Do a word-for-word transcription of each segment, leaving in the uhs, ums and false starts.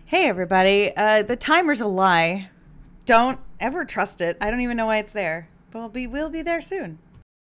Hey everybody, uh, the timer's a lie. Don't ever trust it. I don't even know why it's there. But we'll be, we'll be there soon.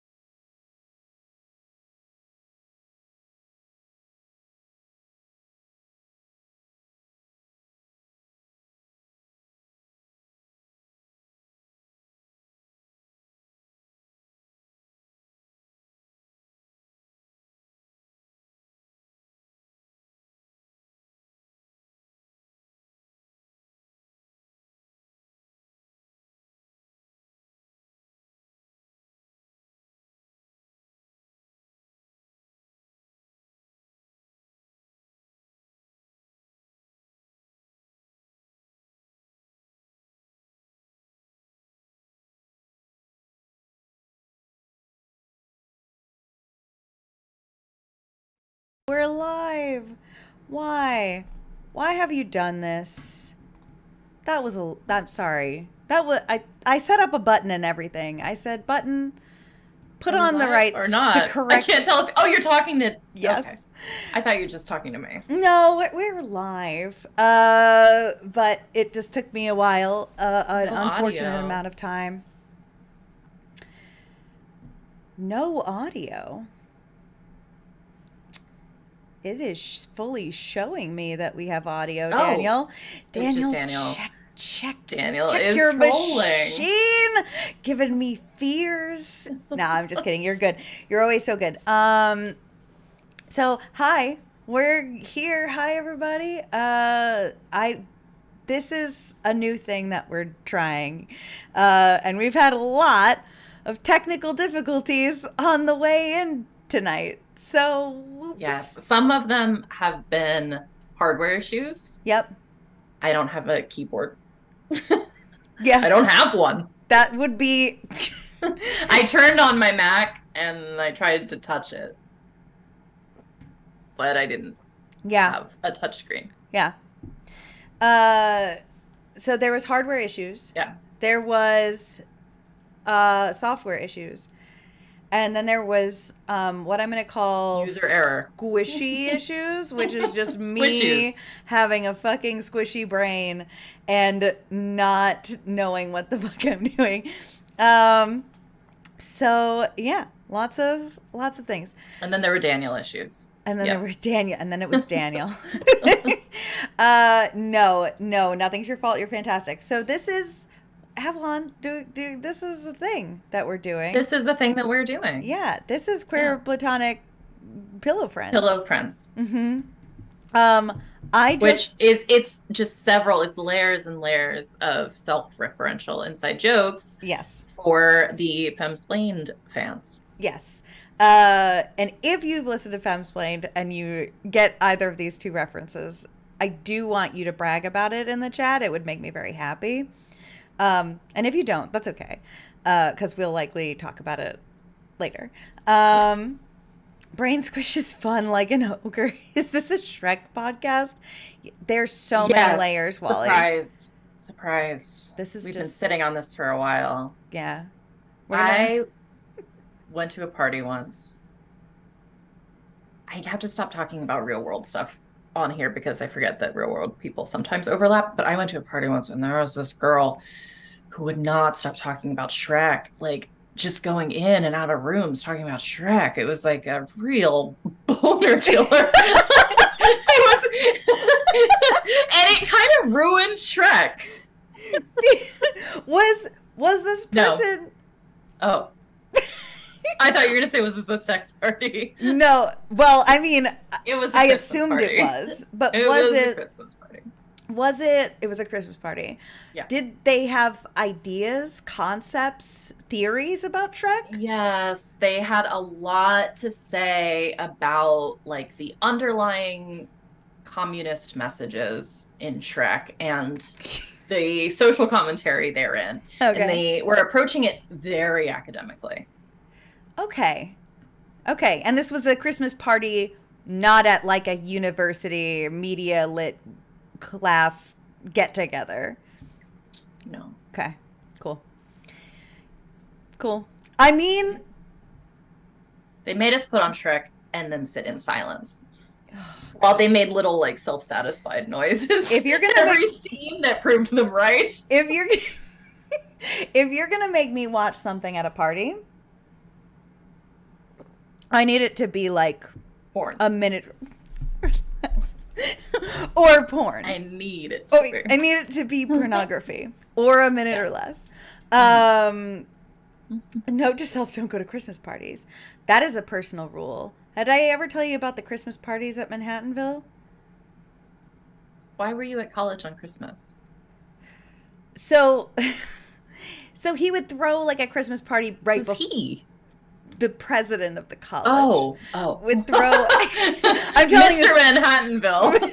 We're alive. Why? Why have you done this? That was a, I'm sorry. That was, I, I set up a button and everything. I said, button, put Are on the live right, or not? the correct. I can't tell if. Oh, you're talking to. Yes. Okay. I thought you were just talking to me. No, we're- we're live. Uh, but it just took me a while, uh, an No unfortunate audio. amount of time. No audio. It is sh- fully showing me that we have audio, Oh, Daniel. it was Daniel, just Daniel. check, check, Daniel check is your trolling. machine, giving me fears. No, I'm just kidding. You're good. You're always so good. Um, so hi, we're here. Hi, everybody. Uh, I. This is a new thing that we're trying, uh, and we've had a lot of technical difficulties on the way in tonight. So, whoops. Yes, some of them have been hardware issues. Yep. I don't have a keyboard. Yeah. I don't have one. That would be. I turned on my Mac and I tried to touch it, but I didn't Yeah. have a touch screen. Yeah. Uh, so there was hardware issues. Yeah. There was uh, software issues. And then there was um, what I'm going to call User error. Squishy issues, which is just me Squishes. having a fucking squishy brain and not knowing what the fuck I'm doing. Um, so yeah, lots of lots of things. And then there were Daniel issues. And then Yes. there was Daniel, and then it was Daniel. uh, no, no, nothing's your fault. You're fantastic. So this is Avalon. Do do this is a thing that we're doing. This is the thing that we're doing. Yeah, this is queer Yeah. platonic pillow friends. Pillow friends. Mm-hmm. Um, I Which just is, it's just several, it's layers and layers of self-referential inside jokes yes, for the Femsplained fans. yes. Uh, and if you've listened to Femsplained and you get either of these two references, I do want you to brag about it in the chat. It would make me very happy. Um, and if you don't, that's okay, because we'll likely talk about it later. Um, Brain Squish is fun like an ogre. Is this a Shrek podcast? There's so many Yes. layers, Wally. Surprise. Surprise. This is We've been just- sitting on this for a while. Yeah. We're gonna- I went to a party once. I have to stop talking about real world stuff on here because I forget that real world people sometimes overlap. But I went to a party once and there was this girl who would not stop talking about Shrek, like just going in and out of rooms talking about Shrek. It was like a real boner killer. It was, and it kind of ruined Shrek. was was this No. person? Oh. I thought you were going to say, was this a sex party? No. Well, I mean, It was a I Christmas assumed party. it was, but It was, was a it? Christmas party. Was it? It was a Christmas party. Yeah. Did they have ideas, concepts, theories about Shrek? Yes, they had a lot to say about like the underlying communist messages in Shrek and the social commentary therein. Okay. And they were approaching it very academically. Okay. Okay. And this was a Christmas party, not at like a university media lit class get together. No. Okay. Cool. Cool. I mean, They made us put on Shrek and then sit in silence. While they made little like self-satisfied noises. If you're gonna every make, scene that proved them right. if you're if you're gonna make me watch something at a party, I need it to be like porn. A minute or porn. I need it. To oh, be. I need it to be pornography or a minute yeah. or less. Um, note to self: don't go to Christmas parties. That is a personal rule. Did I ever tell you about the Christmas parties at Manhattanville? Why were you at college on Christmas? So, so he would throw like a Christmas party right Who's before. he? The president of the college. Oh, oh. Would throw. I'm telling Mister You, Manhattanville.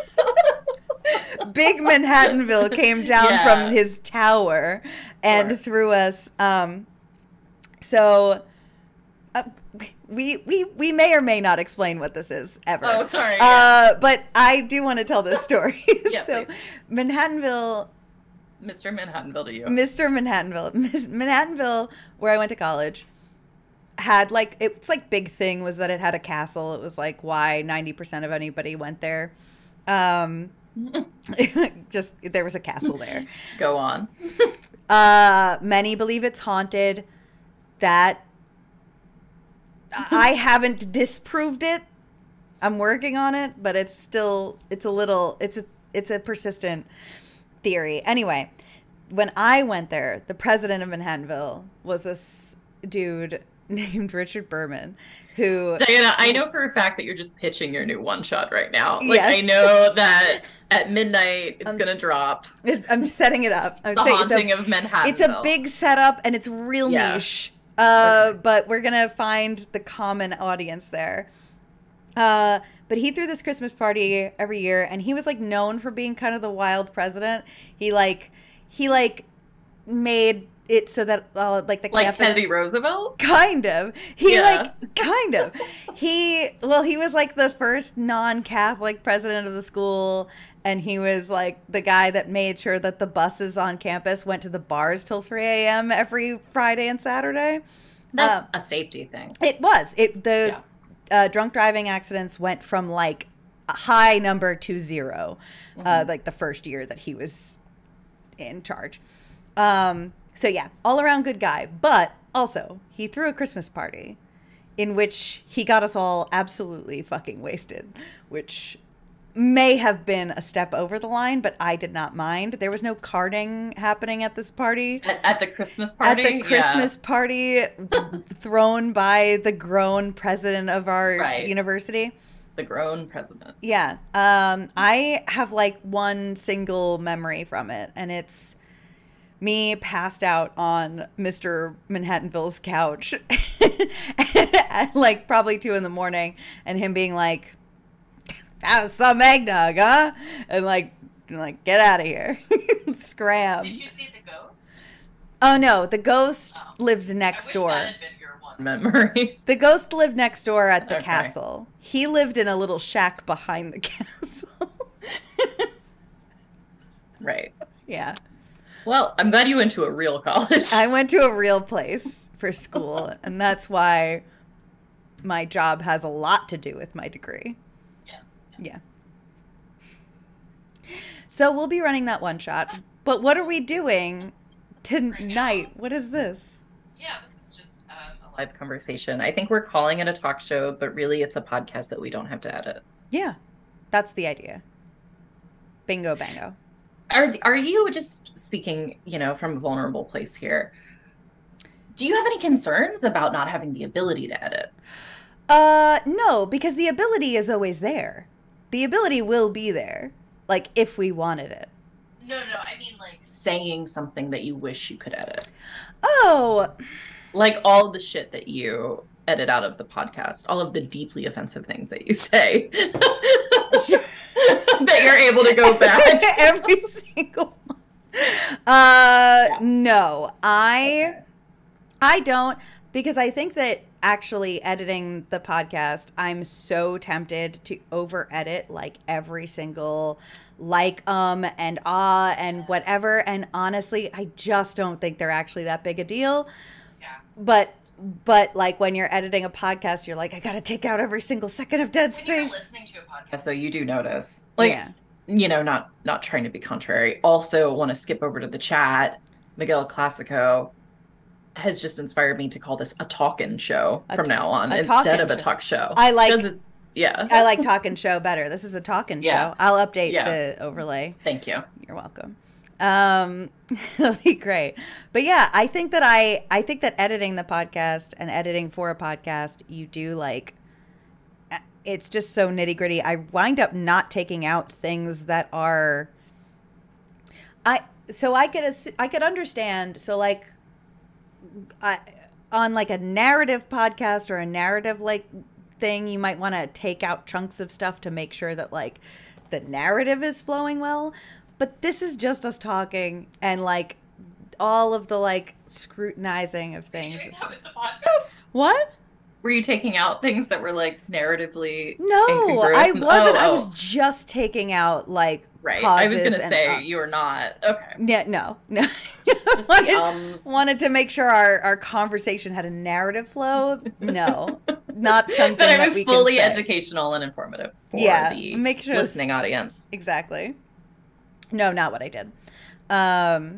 Big Manhattanville came down yeah. from his tower and sure. threw us. Um, so. Uh, we, we we may or may not explain what this is ever. Oh, sorry. Uh, yeah. But I do want to tell this story. yeah, so, please. Manhattanville. Mister Manhattanville to you. Mister Manhattanville. Manhattanville, where I went to college, had like, it's like big thing was that it had a castle. It was like why ninety percent of anybody went there. Um, just, there was a castle there. Go on. uh, many believe it's haunted. That I haven't disproved it. I'm working on it, but it's still, it's a little, it's a, it's a persistent theory. Anyway, when I went there, the president of Manhattanville was this dude named Richard Berman, who... Diana, I know for a fact that you're just pitching your new one-shot right now. Like, yes. I know that at midnight it's going to drop. It's, I'm setting it up. I'm the saying Haunting it's a, of Manhattanville. It's a big setup, and it's real yeah. niche. Uh, okay. But we're going to find the common audience there. Uh, but he threw this Christmas party every year, and he was, like, known for being kind of the wild president. He, like, he, like, made it so that, uh, like, the Like campus... Teddy Roosevelt? Kind of. He, yeah. like, kind of. He, well, he was, like, the first non-Catholic president of the school, and he was, like, the guy that made sure that the buses on campus went to the bars till three a.m. every Friday and Saturday. That's um, a safety thing. It was. It The yeah. uh, drunk driving accidents went from, like, a high number to zero, mm-hmm. uh, like, the first year that he was in charge. Um, so, yeah, all around good guy. But also, he threw a Christmas party in which he got us all absolutely fucking wasted, which... may have been a step over the line, but I did not mind. There was no carding happening at this party. At, at the Christmas party? At the Christmas yeah. party thrown by the grown president of our right. university. The grown president. Yeah. Um, I have like one single memory from it, and it's me passed out on Mister Manhattanville's couch at like probably two in the morning, and him being like, "That was some eggnog, huh?" And like, like get out of here, scram. Did you see the ghost? Oh no, the ghost oh. lived next I wish door. That had been your one memory. The ghost lived next door at the okay. castle. He lived in a little shack behind the castle. Right. Yeah. Well, I'm glad you went to a real college. I went to a real place for school, and that's why my job has a lot to do with my degree. Yes. yes. Yeah. So we'll be running that one shot. But what are we doing tonight? Right what is this? Yeah, this is just um, a live conversation. I think we're calling it a talk show, but really it's a podcast that we don't have to edit. Yeah, that's the idea. Bingo bango. Are are you just speaking, you know, from a vulnerable place here? Do you have any concerns about not having the ability to edit? Uh, no, because the ability is always there. The ability will be there, like if we wanted it. No, no, I mean like saying something that you wish you could edit. Oh. Like all the shit that you edit out of the podcast, all of the deeply offensive things that you say. That you're able to go back. Every single one. Uh, yeah. No, I, okay. I don't, because I think that actually editing the podcast, I'm so tempted to over edit like every single like, um, and ah, and yes. whatever. And honestly, I just don't think they're actually that big a deal. Yeah. But but like when you're editing a podcast, you're like, I gotta take out every single second of dead When you're space. listening to a podcast, though, you do notice, like, Yeah. you know, not not trying to be contrary. Also, want to skip over to the chat. Miguel Classico has just inspired me to call this a talkin' show A from t- now on a instead talkin' of a show. talk show. I like- Does it- yeah. I like talking show better. This is a talking Yeah. show. I'll update Yeah. the overlay. Thank you. You're welcome. Um, it'll be great. But yeah, I think that I, I think that editing the podcast and editing for a podcast, you do like, it's just so nitty gritty. I wind up not taking out things that are, I, so I could, assu- I could understand. So like, I, on like a narrative podcast or a narrative like thing, you might want to take out chunks of stuff to make sure that like the narrative is flowing well. But this is just us talking and like all of the like scrutinizing of things. Doing that with the podcast? What? Were you taking out things that were like narratively No, incongruous? I and- wasn't. oh, I oh, was just taking out like right. pauses I was gonna and say ups. you were not. Okay. Yeah, no, no. Just, just wanted, the ums. wanted to make sure our, our conversation had a narrative flow. No, not something But it that was we can fully say. educational and informative for Yeah, the make sure- listening audience. Exactly. No, not what I did. Um,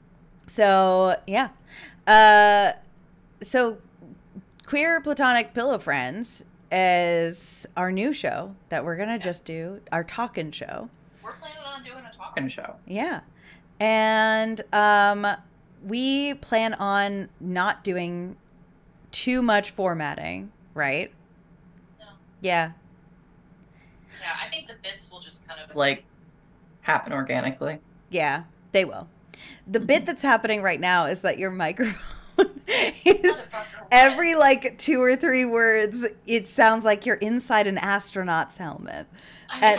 so yeah. Uh, so Queer Platonic Pillow Friends is our new show that we're gonna Yes. just do, our talking show. We're planning on doing a talking show. Yeah. And um, we plan on not doing too much formatting, right? No. Yeah. Yeah, I think the bits will just kind of like happen organically. Yeah, they will. The Mm-hmm. bit that's happening right now is that your microphone is every like two or three words, it sounds like you're inside an astronaut's helmet. And,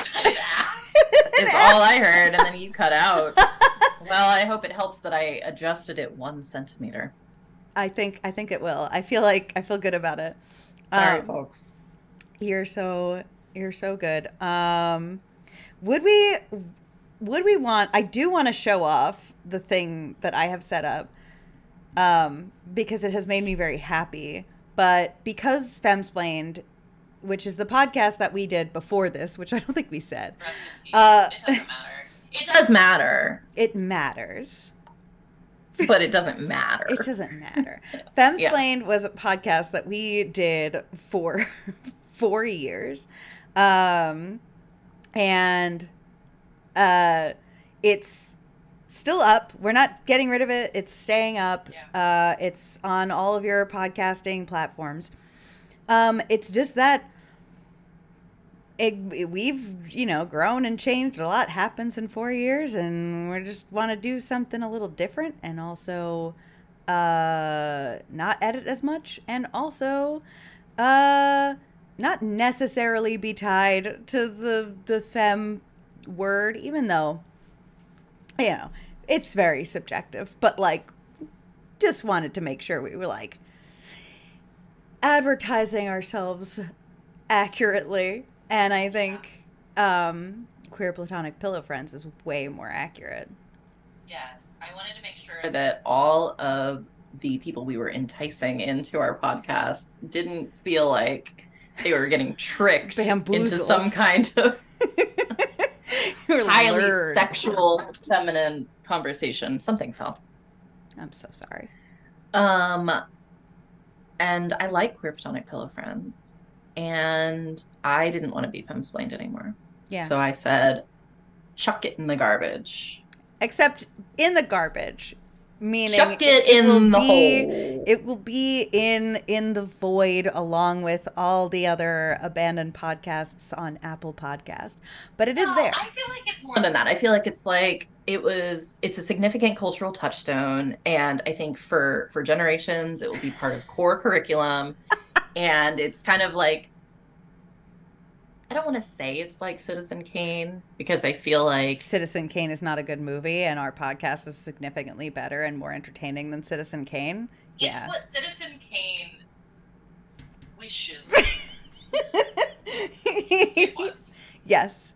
is all I heard, and then you cut out. Well, I hope it helps that I adjusted it one centimeter. I think I think it will. I feel like I feel good about it. Sorry, Um, folks. You're so you're so good. Um, would we would we want? I do want to show off the thing that I have set up, um, because it has made me very happy. But because Femsplained, which is the podcast that we did before this, which I don't think we said, uh, it doesn't matter. It does matter, it matters. but it doesn't matter. It doesn't matter. Femsplained was a podcast that we did for four years. Um, and uh, it's still up. We're not getting rid of it. It's staying up. Uh, it's on all of your podcasting platforms. Um, it's just that it, it- we've, you know, grown and changed. A lot happens in four years, and we just want to do something a little different, and also uh, not edit as much, and also uh, not necessarily be tied to the the femme word, even though, you know, it's very subjective. But like, just wanted to make sure we were like advertising ourselves accurately. And I think um, Queer Platonic Pillow Friends is way more accurate. Yes, I wanted to make sure that all of the people we were enticing into our podcast didn't feel like they were getting tricked into Bamboozled. some kind of You're highly lured. sexual, feminine conversation. Something fell. I'm so sorry. Um, and I like Queer Platonic Pillow Friends, and I didn't want to be femsplained anymore. Yeah. So I said, chuck it in the garbage. Except in the garbage, meaning Chuck it will in the be, hole. It will be in in the void along with all the other abandoned podcasts on Apple Podcast. But it is No, there. I feel like it's more than that. I feel like it's like it was it's a significant cultural touchstone, and I think for for generations it will be part of core curriculum. And it's kind of like, I don't want to say it's like Citizen Kane, because I feel like Citizen Kane is not a good movie, and our podcast is significantly better and more entertaining than Citizen Kane. it's Yeah. what Citizen Kane wishes it was. Yes.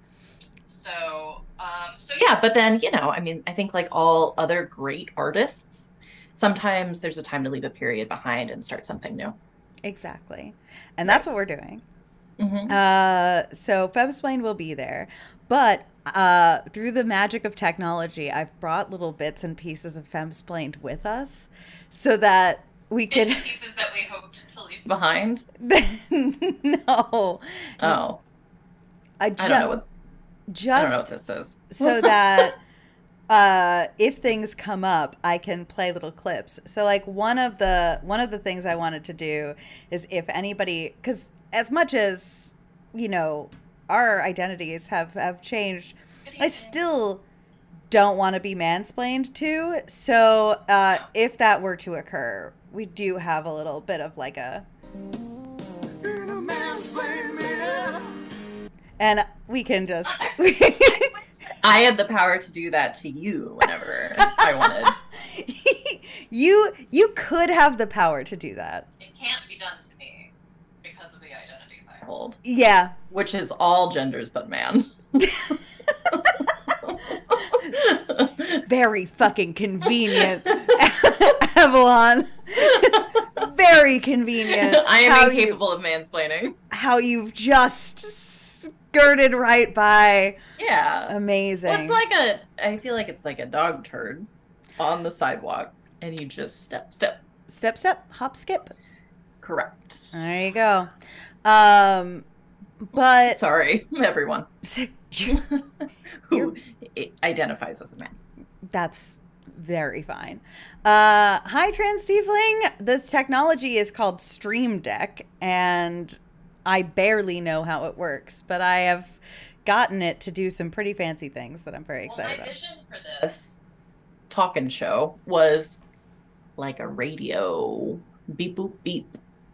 So, um, so yeah, but then, you know, I mean, I think like all other great artists, sometimes there's a time to leave a period behind and start something new. Exactly. And that's what we're doing. Mm-hmm. Uh, so Femsplained will be there. But uh, through the magic of technology, I've brought little bits and pieces of Femsplained with us so that we could... Bits and pieces that we hoped to leave behind? No. Oh. I, ju- I don't know what, just I don't know what this is. so that... Uh, if things come up, I can play little clips. So like one of the one of the things I wanted to do is if anybody, because as much as you know our identities have have changed, I still don't want to be mansplained to. So uh, if that were to occur, we do have a little bit of like a. And we can just. I had the power to do that to you whenever I wanted. you you could have the power to do that. It can't be done to me because of the identities I hold. Yeah. Which is all genders but man. Very fucking convenient, Avalon. Very convenient. I am how incapable you, of mansplaining. How you've just skirted right by. Yeah. Amazing. Well, it's like a, I feel like it's like a dog turd on the sidewalk and you just step, step. Step, step, hop, skip. Correct. There you go. Um, but. Sorry, everyone. Who identifies as a man. That's very fine. Uh, hi, Trans Tiefling. This technology is called Stream Deck, and I barely know how it works, but I have gotten it to do some pretty fancy things that I'm very excited about. Well, my vision for this talking show was like a radio beep boop beep.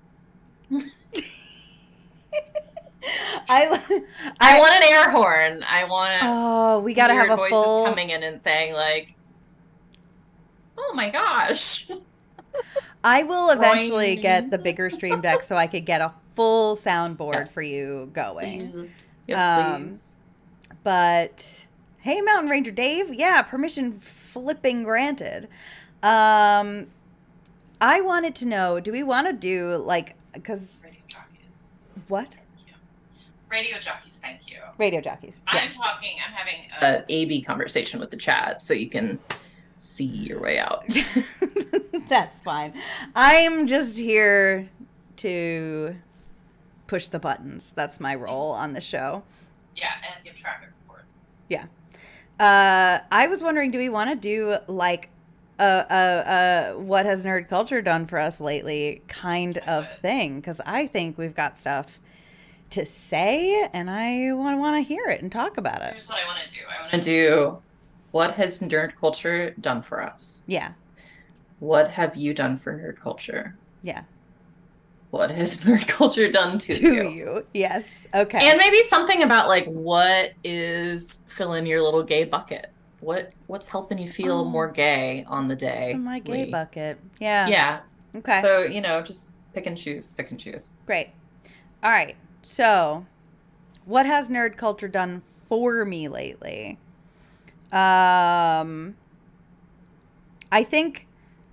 I, I I want an air horn. I want. Oh, we gotta have a voices full coming in and saying like, "Oh my gosh." I will eventually Boing. get the bigger Stream Deck so I could get a full soundboard Yes. for you going. Please. Yes, Um, please. But hey, Mountain Ranger Dave, yeah, permission flipping granted. Um, I wanted to know, do we want to do like because Radio jockeys. what? Thank you. Radio jockeys. Thank you. Radio jockeys. Yeah. I'm talking. I'm having a A B conversation with the chat, so you can see your way out. That's fine. I'm just here to push the buttons. That's my role on the show. Yeah, and give traffic reports. Yeah. Uh, I was wondering, do we want to do like a, a, a what has nerd culture done for us lately kind of thing? Because I think we've got stuff to say, and I want to want to hear it and talk about it. Here's what I want to do. I want to do what has nerd culture done for us? Yeah. What have you done for nerd culture? Yeah. What has nerd culture done to, To you? you. Yes. Okay. And maybe something about like what is filling your little gay bucket? What what's helping you feel Oh. more gay on the day? It's in my gay bucket. Yeah. Yeah. Okay. So, you know, just pick and choose, pick and choose. Great. All right. So, what has nerd culture done for me lately? Um, I think,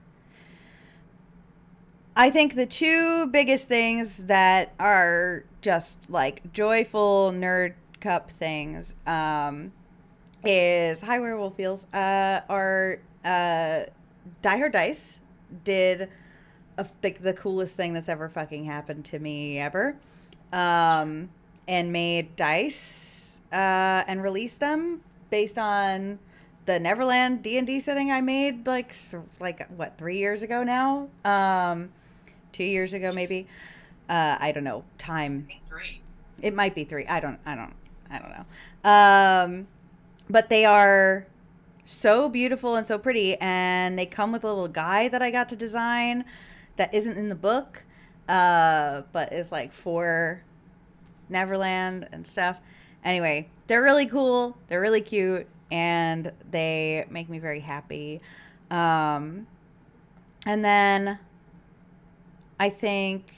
I think the two biggest things that are just like joyful nerd cup things, um, is Hi Werewolf Feels, uh, are, uh, Die Hard Dice did a, the, the coolest thing that's ever fucking happened to me ever. Um, and made dice, uh, and released them based on the Neverland D and D setting I made like, th- like what, three years ago now? Um, two years ago, maybe. Uh, I don't know. Time. I think three. It might be three. I don't, I don't, I don't know. Um, but they are so beautiful and so pretty. And they come with a little guide that I got to design that isn't in the book. Uh, but is like for Neverland and stuff. Anyway, they're really cool. They're really cute, and they make me very happy. Um, and then I think,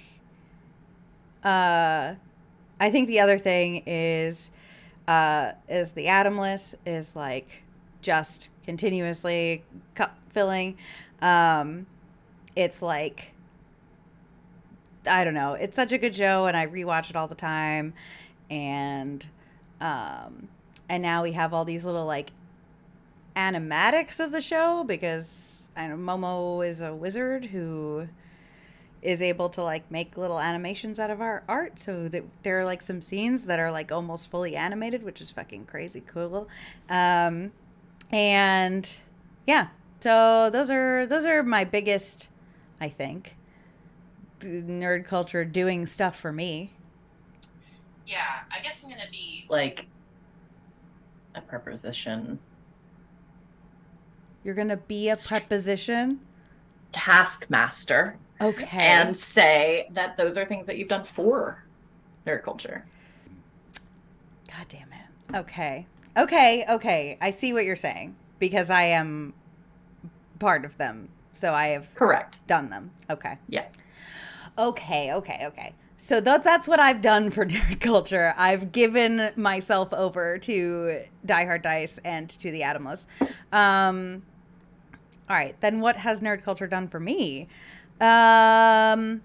uh, I think the other thing is, uh, is the Atomless is like just continuously cup filling. Um, it's like, I don't know. It's such a good show, and I rewatch it all the time. And um, and now we have all these little like animatics of the show because I know Momo is a wizard who is able to like make little animations out of our art. So that there are like some scenes that are like almost fully animated, which is fucking crazy cool. Um, and yeah, so those are those are my biggest, I think, nerd culture doing stuff for me. Yeah, I guess I'm gonna be like a preposition. You're gonna be a preposition? Taskmaster. Okay. And say that those are things that you've done for nerd culture. God damn it. Okay. Okay, okay. I see what you're saying because I am part of them. So I have correct done them. Okay. Yeah. Okay, okay, okay. So that's that's what I've done for nerd culture. I've given myself over to Die Hard Dice and to the Atomless. Um, all right, then what has nerd culture done for me? Um,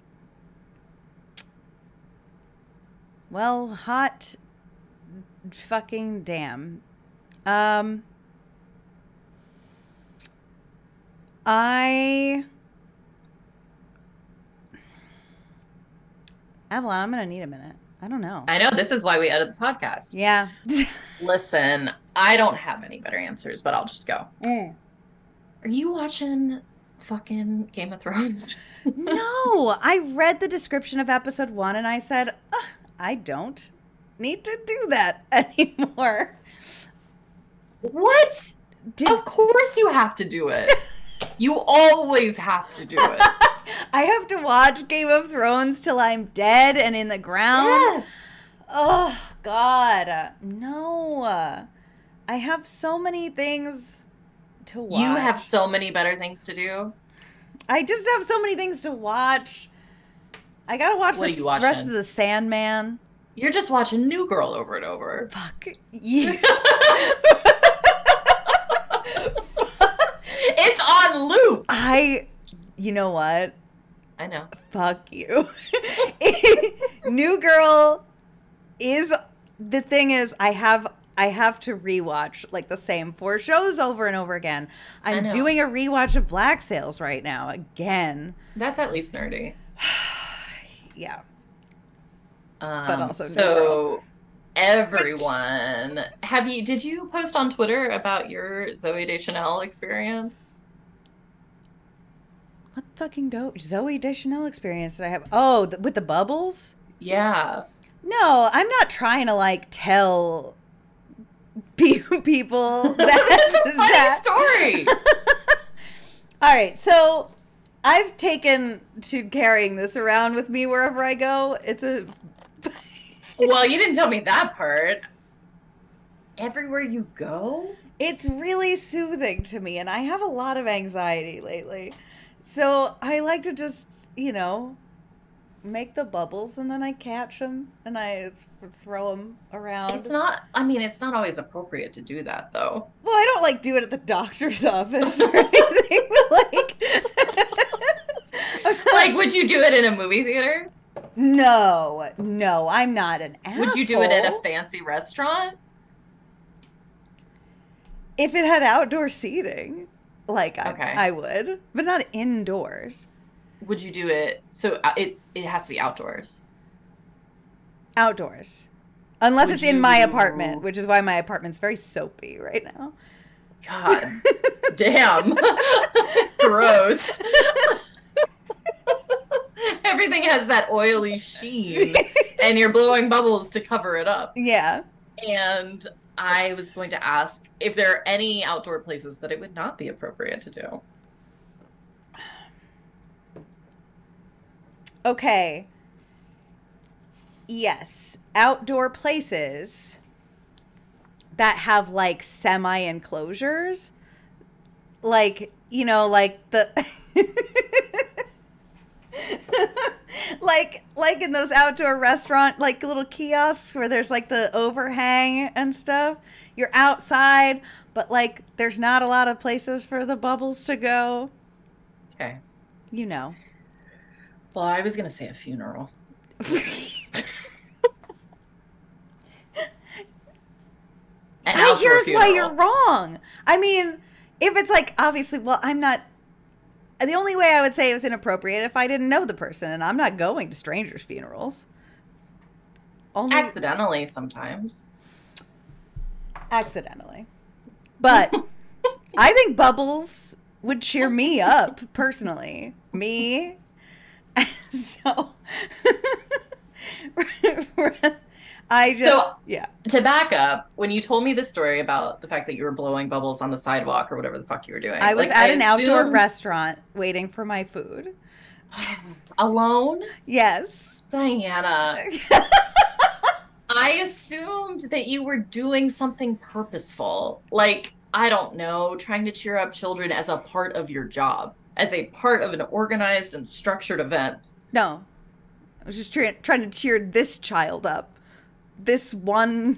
well, hot fucking damn. Um, I... Avalon, I'm going to need a minute. I don't know. I know. This is why we edit the podcast. Yeah. Listen, I don't have any better answers, but I'll just go. Mm. Are you watching fucking Game of Thrones? No, I read the description of episode one and I said, uh, I don't need to do that anymore. What? Did... Of course you have to do it. You always have to do it. I have to watch Game of Thrones till I'm dead and in the ground? Yes. Oh, God. No. I have so many things to watch. You have so many better things to do. I just have so many things to watch. I gotta watch what the rest of the Sandman. You're just watching New Girl over and over. Fuck you. It's on loop. I, you know what? I know. Fuck you. New Girl is, the thing is, I have I have to rewatch like the same four shows over and over again. I'm doing a rewatch of Black Sails right now again. That's at least nerdy. Yeah. Um, but also so everyone, have you? Did you post on Twitter about your Zooey Deschanel experience? What fucking dope Zooey Deschanel experience did I have? Oh, th- with the bubbles? Yeah. No, I'm not trying to like tell people that. That's a funny that. story. All right, so I've taken to carrying this around with me wherever I go. It's a. Well, you didn't tell me that part. Everywhere you go? It's really soothing to me, and I have a lot of anxiety lately. So I like to just, you know, make the bubbles, and then I catch them, and I throw them around. It's not, I mean, it's not always appropriate to do that, though. Well, I don't, like, do it at the doctor's office or anything, but, like... like, would you do it in a movie theater? No, no, I'm not an asshole. Would you do it at a fancy restaurant? If it had outdoor seating, like, I, okay. I would, but not indoors. Would you do it, so it, it has to be outdoors? Outdoors. Unless would it's you... in my apartment, which is why my apartment's very soapy right now. God damn. Gross. Everything has that oily sheen, and you're blowing bubbles to cover it up. Yeah. And I was going to ask if there are any outdoor places that it would not be appropriate to do. Okay. Yes. Outdoor places that have, like, semi-enclosures. Like, you know, like the... like like in those outdoor restaurant like little kiosks where there's like the overhang and stuff. You're outside, but like there's not a lot of places for the bubbles to go. Okay. You know. Well, I was gonna say a funeral. An I, outdoor here's why you're funeral. wrong. I mean, if it's like, obviously, well, I'm not. The only way I would say it was inappropriate if I didn't know the person, and I'm not going to strangers' funerals. Only Accidentally sometimes. accidentally. But I think Bubbles would cheer me up personally. Me. So I just So yeah. to back up, when you told me the story about the fact that you were blowing bubbles on the sidewalk or whatever the fuck you were doing, I was like, at I an outdoor assumed- restaurant waiting for my food. alone, Yes. Diana. I assumed that you were doing something purposeful, like, I don't know, trying to cheer up children as a part of your job, as a part of an organized and structured event. No. I was just trying trying to cheer this child up. This one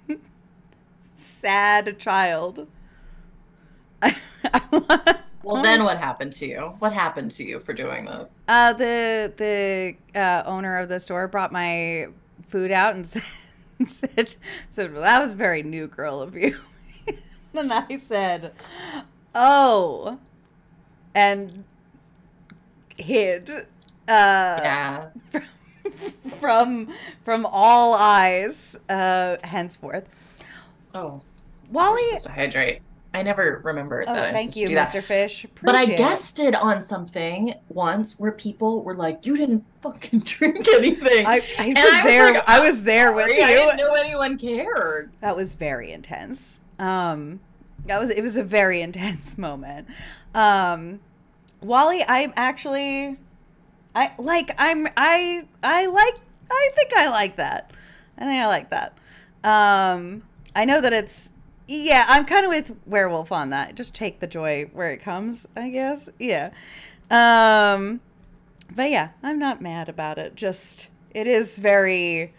sad child. I, I wanna, Well, then what happened to you? What happened to you for doing this? Uh, the the uh, owner of the store brought my food out and said, said, said well, that was very new girl of you. And I said, oh, and hid uh, Yeah. from from all eyes uh, henceforth. Oh, Wally, you're supposed to hydrate. I never remembered oh, that I'm thank supposed you, to do that. Mister Fish. But I Appreciate it. guessed it on something once where people were like, "You didn't fucking drink anything." I, I And was I was there. like, I "I'm was there with sorry, you. I didn't know anyone cared. That was very intense. Um, that was it was a very intense moment. Um, Wally, I'm actually, I like I'm I I like I think I like that. I think I like that. Um, I know that it's yeah. I'm kind of with Werewolf on that. Just take the joy where it comes, I guess. Yeah. Um, but yeah, I'm not mad about it. Just it is very.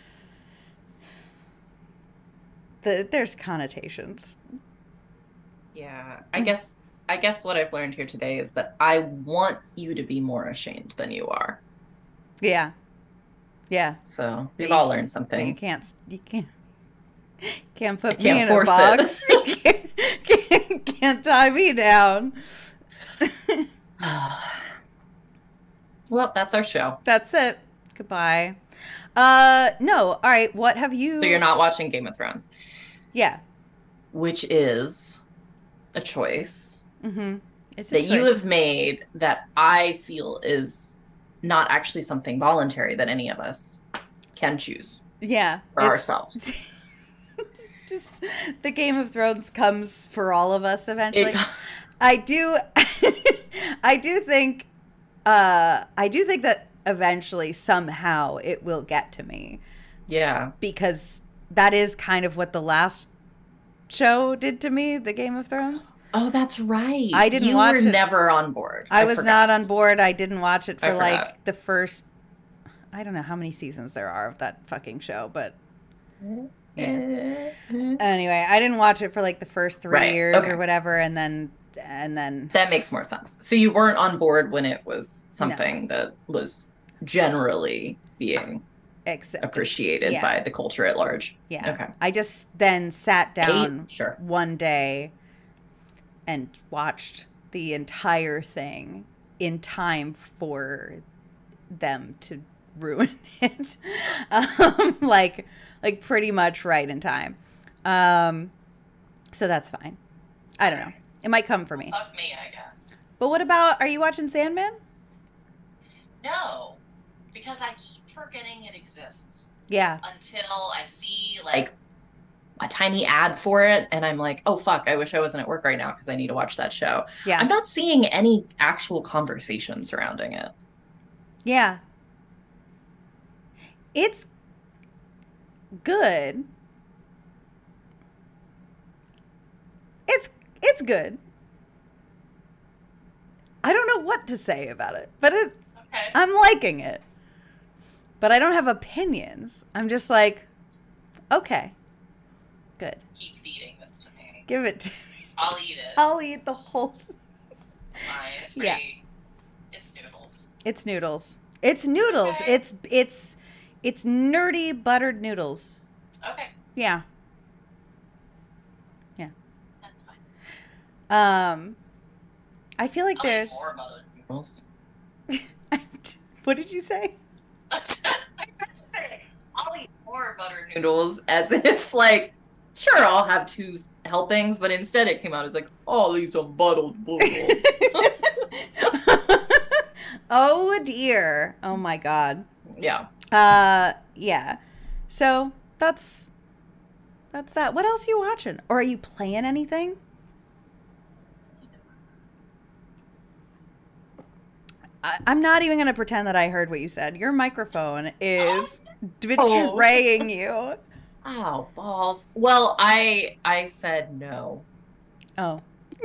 The, there's connotations. Yeah, I guess I guess what I've learned here today is that I want you to be more ashamed than you are. Yeah. Yeah. So we've You all can't- learned You something. can't. You can't. Can't put can't me in force a it. box. You can't, can't, can't tie me down. Well, that's our show. That's it. Goodbye. Uh, no. All right. What have you? So you're not watching Game of Thrones, Yeah. which is a choice Mm-hmm. It's a that you choice. have made that I feel is not actually something voluntary that any of us can choose Yeah. for it's- ourselves. It's just the Game of Thrones comes for all of us eventually. It- I do I do think uh I do think that eventually somehow it will get to me yeah. because that is kind of what the last show did to me, the Game of Thrones. Oh, that's right. I didn't you watch were it. never on board. I, was forgot. not on board. I didn't watch it for I forgot. like the first I don't know how many seasons there are of that fucking show, but anyway, I didn't watch it for like the first three Right, years okay. or whatever and then and then That makes more sense. So you weren't on board when it was something that was generally being except appreciated yeah. by the culture at large. Yeah. Okay. I just then sat down Eight? Sure. one day and watched the entire thing in time for them to ruin it. um, like like pretty much right in time. Um, so that's fine. I don't know. It might come for me. Fuck me, I guess. But what about, are you watching Sandman? No, because I keep forgetting it exists Yeah. until I see like a tiny ad for it, and I'm like, oh fuck, I wish I wasn't at work right now because I need to watch that show. Yeah. I'm not seeing any actual conversation surrounding it. Yeah. It's good. It's it's good. I don't know what to say about it, but it, Okay. I'm liking it. But I don't have opinions. I'm just like, okay, good. Keep feeding this to me. Give it to me. I'll eat it. I'll eat the whole. It's fine. It's Yeah. pretty It's noodles. It's noodles. It's noodles. Okay. It's it's it's nerdy buttered noodles. Okay. Yeah. Yeah. That's fine. Um, I feel like I'll eat there's. more buttered noodles. What did you say? I meant to say, I'll eat more buttered noodles as if, like, sure, I'll have two helpings, but instead it came out as like, I'll eat some buttered noodles. Oh dear. Oh my god. Yeah. Uh, yeah. So that's that's that. What else are you watching? Or are you playing anything? I, I'm not even gonna pretend that I heard what you said. Your microphone is betraying you. Oh, balls. Well, I I said no. Oh.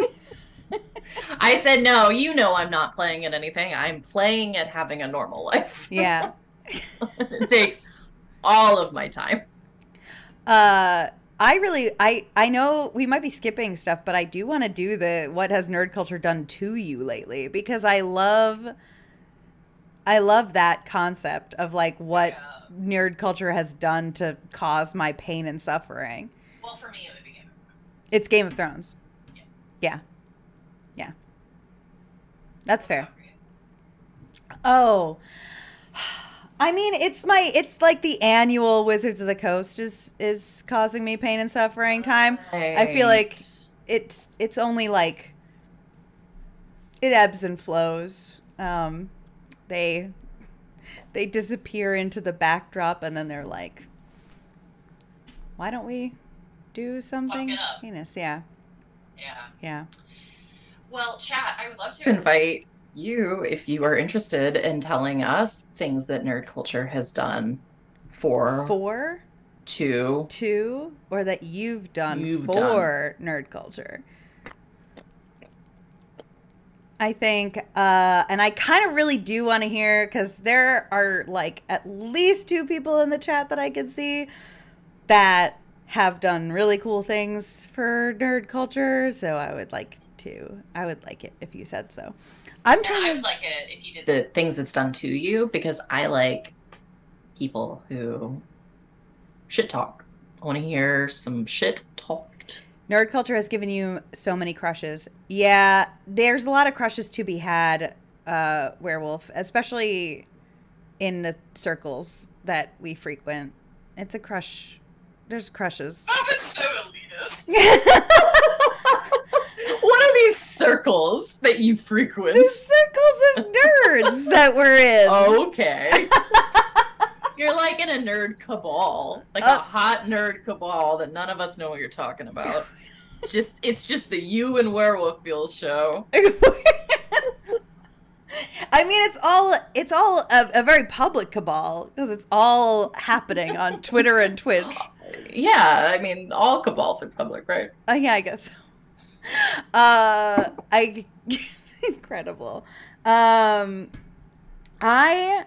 I said no. You know I'm not playing at anything. I'm playing at having a normal life. Yeah. It takes all of my time. Uh, I really, I, I know we might be skipping stuff, but I do want to do the what has nerd culture done to you lately, because I love, I love that concept of like what Yeah. nerd culture has done to cause my pain and suffering. Well, for me, it would be Game of Thrones. It's Game of Thrones. Yeah. Yeah. Yeah. That's fair. Not for you. Oh. I mean, it's my it's like the annual Wizards of the Coast is is causing me pain and suffering time. I feel like Right. it's it's only like it ebbs and flows. Um they they disappear into the backdrop and then they're like, why don't we do something it up. heinous? Yeah. Yeah. Yeah. Well, chat, I would love to invite you if you are interested in telling us things that nerd culture has done for For to two or that you've done You've for nerd culture. I think, uh, and I kind of really do want to hear, because there are like at least two people in the chat that I can see that have done really cool things for nerd culture. So I would like to, I would like it if you said so. I'm Yeah, trying I to, would like it if you did the things it's done to you, because I like people who shit talk. I want to hear some shit talked. nerd culture has given you so many crushes. Yeah, there's a lot of crushes to be had, uh, Werewolf, especially in the circles that we frequent. It's a crush. There's crushes. Oh, it's so elitist. What are these circles that you frequent? The circles of nerds that we're in. Okay. You're like in a nerd cabal, like Uh, a hot nerd cabal that none of us know what you're talking about. It's just, it's just the you and Werewolf Field show. I mean, it's all it's all a, a very public cabal because it's all happening on Twitter and Twitch. Yeah, I mean, all cabals are public, right? Uh, yeah, I guess. So. Uh, I incredible. Um, I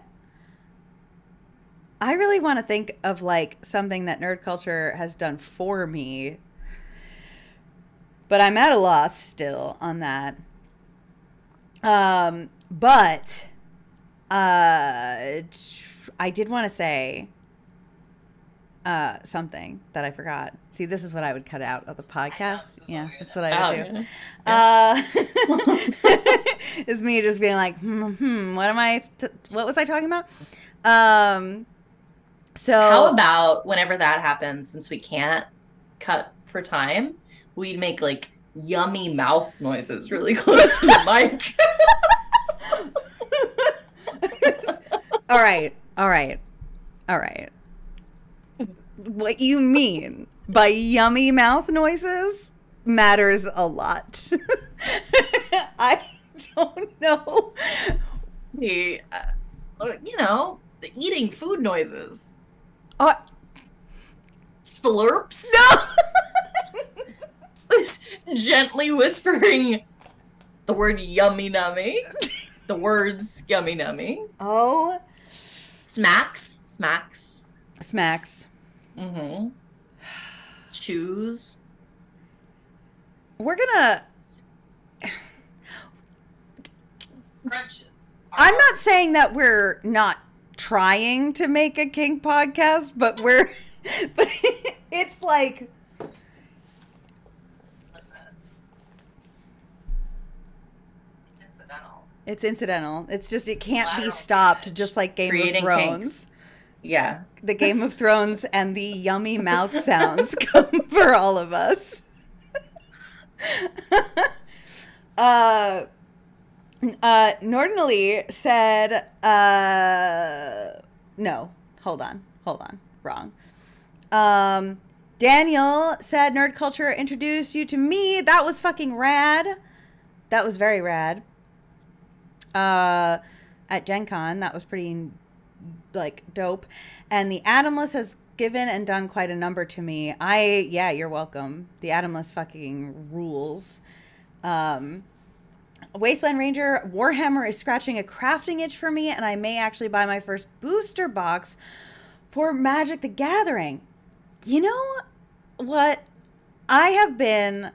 I really want to think of like something that nerd culture has done for me, but I'm at a loss still on that. Um, but uh, I did want to say uh something that I forgot. See, this is what I would cut out of the podcast. Yeah, that's what I would do. Uh, is me just being like, hmm, hmm what am I? T- what was I talking about? Um, so How about whenever that happens, since we can't cut for time, we'd make like yummy mouth noises really close to the mic. all right, all right, all right. What you mean by yummy mouth noises matters a lot. I don't know. The, uh, you know, the eating food noises. Uh, Slurps. no. Gently whispering the word yummy nummy. The words yummy nummy. Oh, Smacks. Smacks. smacks. Mm-hmm. Choose. We're gonna. Crunches. I'm not saying that we're not trying to make a kink podcast, but we're, but it's like, listen, it's incidental. It's incidental. It's just, it can't Lateral be stopped, damage. just like Game Creating of Thrones. kinks. Yeah. The Game of Thrones and the yummy mouth sounds come for all of us. uh, uh, Nordinally said, uh, no, hold on, hold on, wrong. Um, Daniel said, nerd culture introduced you to me. That was fucking rad. That was very rad. Uh, at Gen Con, that was pretty, like, dope. And the Atomless has given and done quite a number to me. I, yeah, you're welcome. The Atomless fucking rules. Um, Wasteland Ranger, Warhammer is scratching a crafting itch for me, and I may actually buy my first booster box for Magic the Gathering. You know what? I have been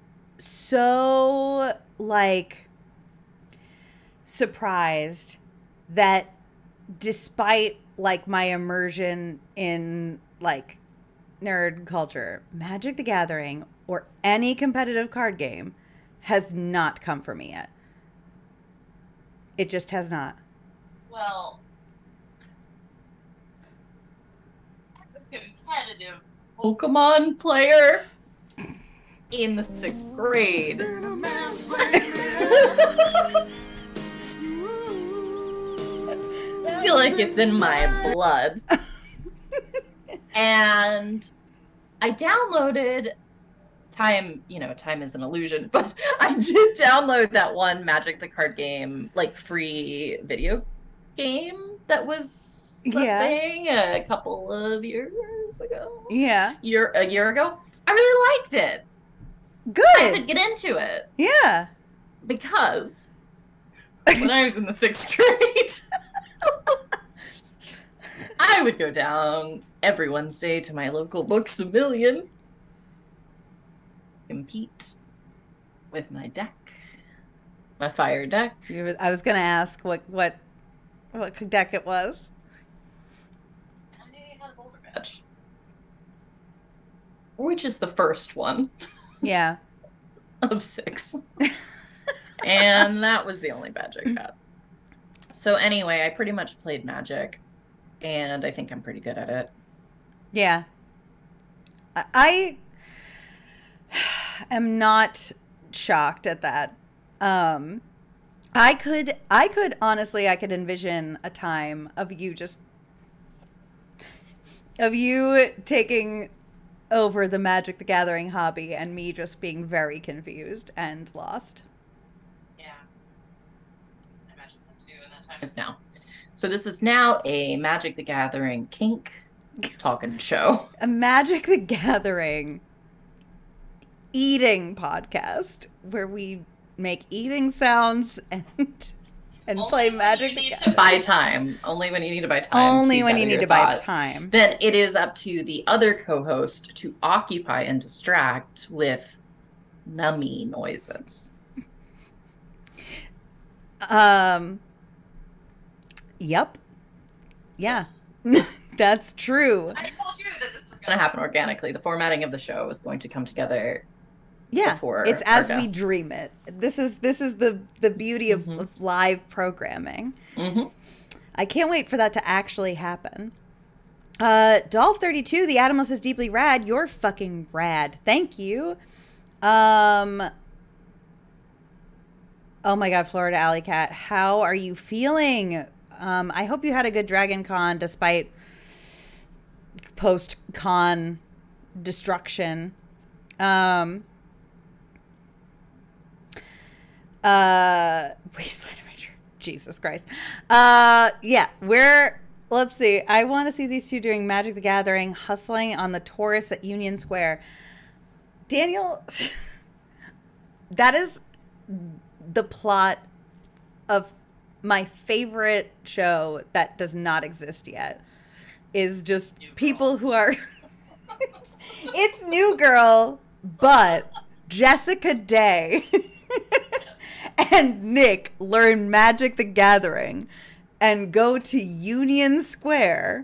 so, like, surprised that despite, like, my immersion in, like, nerd culture, Magic the Gathering or any competitive card game has not come for me yet. It just has not. Well, as a competitive Pokemon player in the sixth grade, I feel like it's in my blood. And I downloaded time, you know, time is an illusion, but I did download that one Magic the Card Game, like, free video game that was a Yeah. thing a couple of years ago. Yeah. Year, a year ago. I really liked it. I Good. could get into it Yeah. because when I was in the sixth grade, I would go down every Wednesday to my local Books a Million, compete with my deck, my fire deck. You were- I was gonna ask what what what deck it was. I had a boulder badge, which is the first one Yeah. of six. And that was the only badge I got. So anyway, I pretty much played Magic, and I think I'm pretty good at it. Yeah. I I am not shocked at that. Um, I could, I could honestly, I could envision a time of you just, of you taking over the Magic the Gathering hobby and me just being very confused and lost. Yeah. I imagine that too, and that time is now. So this is now a Magic the Gathering kink talking show. A Magic the Gathering eating podcast where we make eating sounds and and Only play when Magic you the need to Gathering. buy time. Only when you need to buy time. Only to when you gather need your to buy thoughts. time. Then it is up to the other co-host to occupy and distract with nummy noises. Um. Yep. Yeah. That's true. I told you that this was going to happen organically. The formatting of the show is going to come together. Yeah. Before It's our as we guests. dream it. This is this is the the beauty of, Mhm. of live programming. Mm-hmm. I can't wait for that to actually happen. Uh, Dolph thirty-two, the Atomless is deeply rad. You're fucking rad. Thank you. Um. Oh my God, Florida Alley Cat, how are you feeling? Um, I hope you had a good Dragon Con despite post-con destruction. Um. Uh, Wasteland Ranger. Jesus Christ. Uh, yeah, we're, let's see. I want to see these two doing Magic the Gathering, hustling on the Taurus at Union Square. Daniel, that is the plot of my favorite show that does not exist yet. Is just New Girl. people who are, it's, it's New Girl, but Jessica Day. Yes. and Nick learn Magic the Gathering and go to Union Square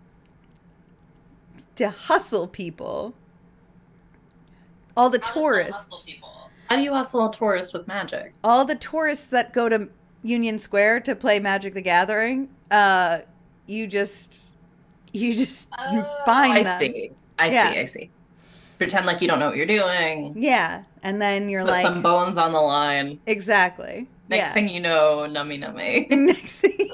to hustle people. All the How tourists. Hustle people? How do you hustle a tourist with magic? All the tourists that go to Union Square to play Magic the Gathering, uh, you just, you just you Oh, find I them. see. I Yeah. see. I see. Pretend like you don't know what you're doing. Yeah, and then you're Put like, some bones on the line. exactly. Next yeah. thing you know, nummy nummy. Next thing.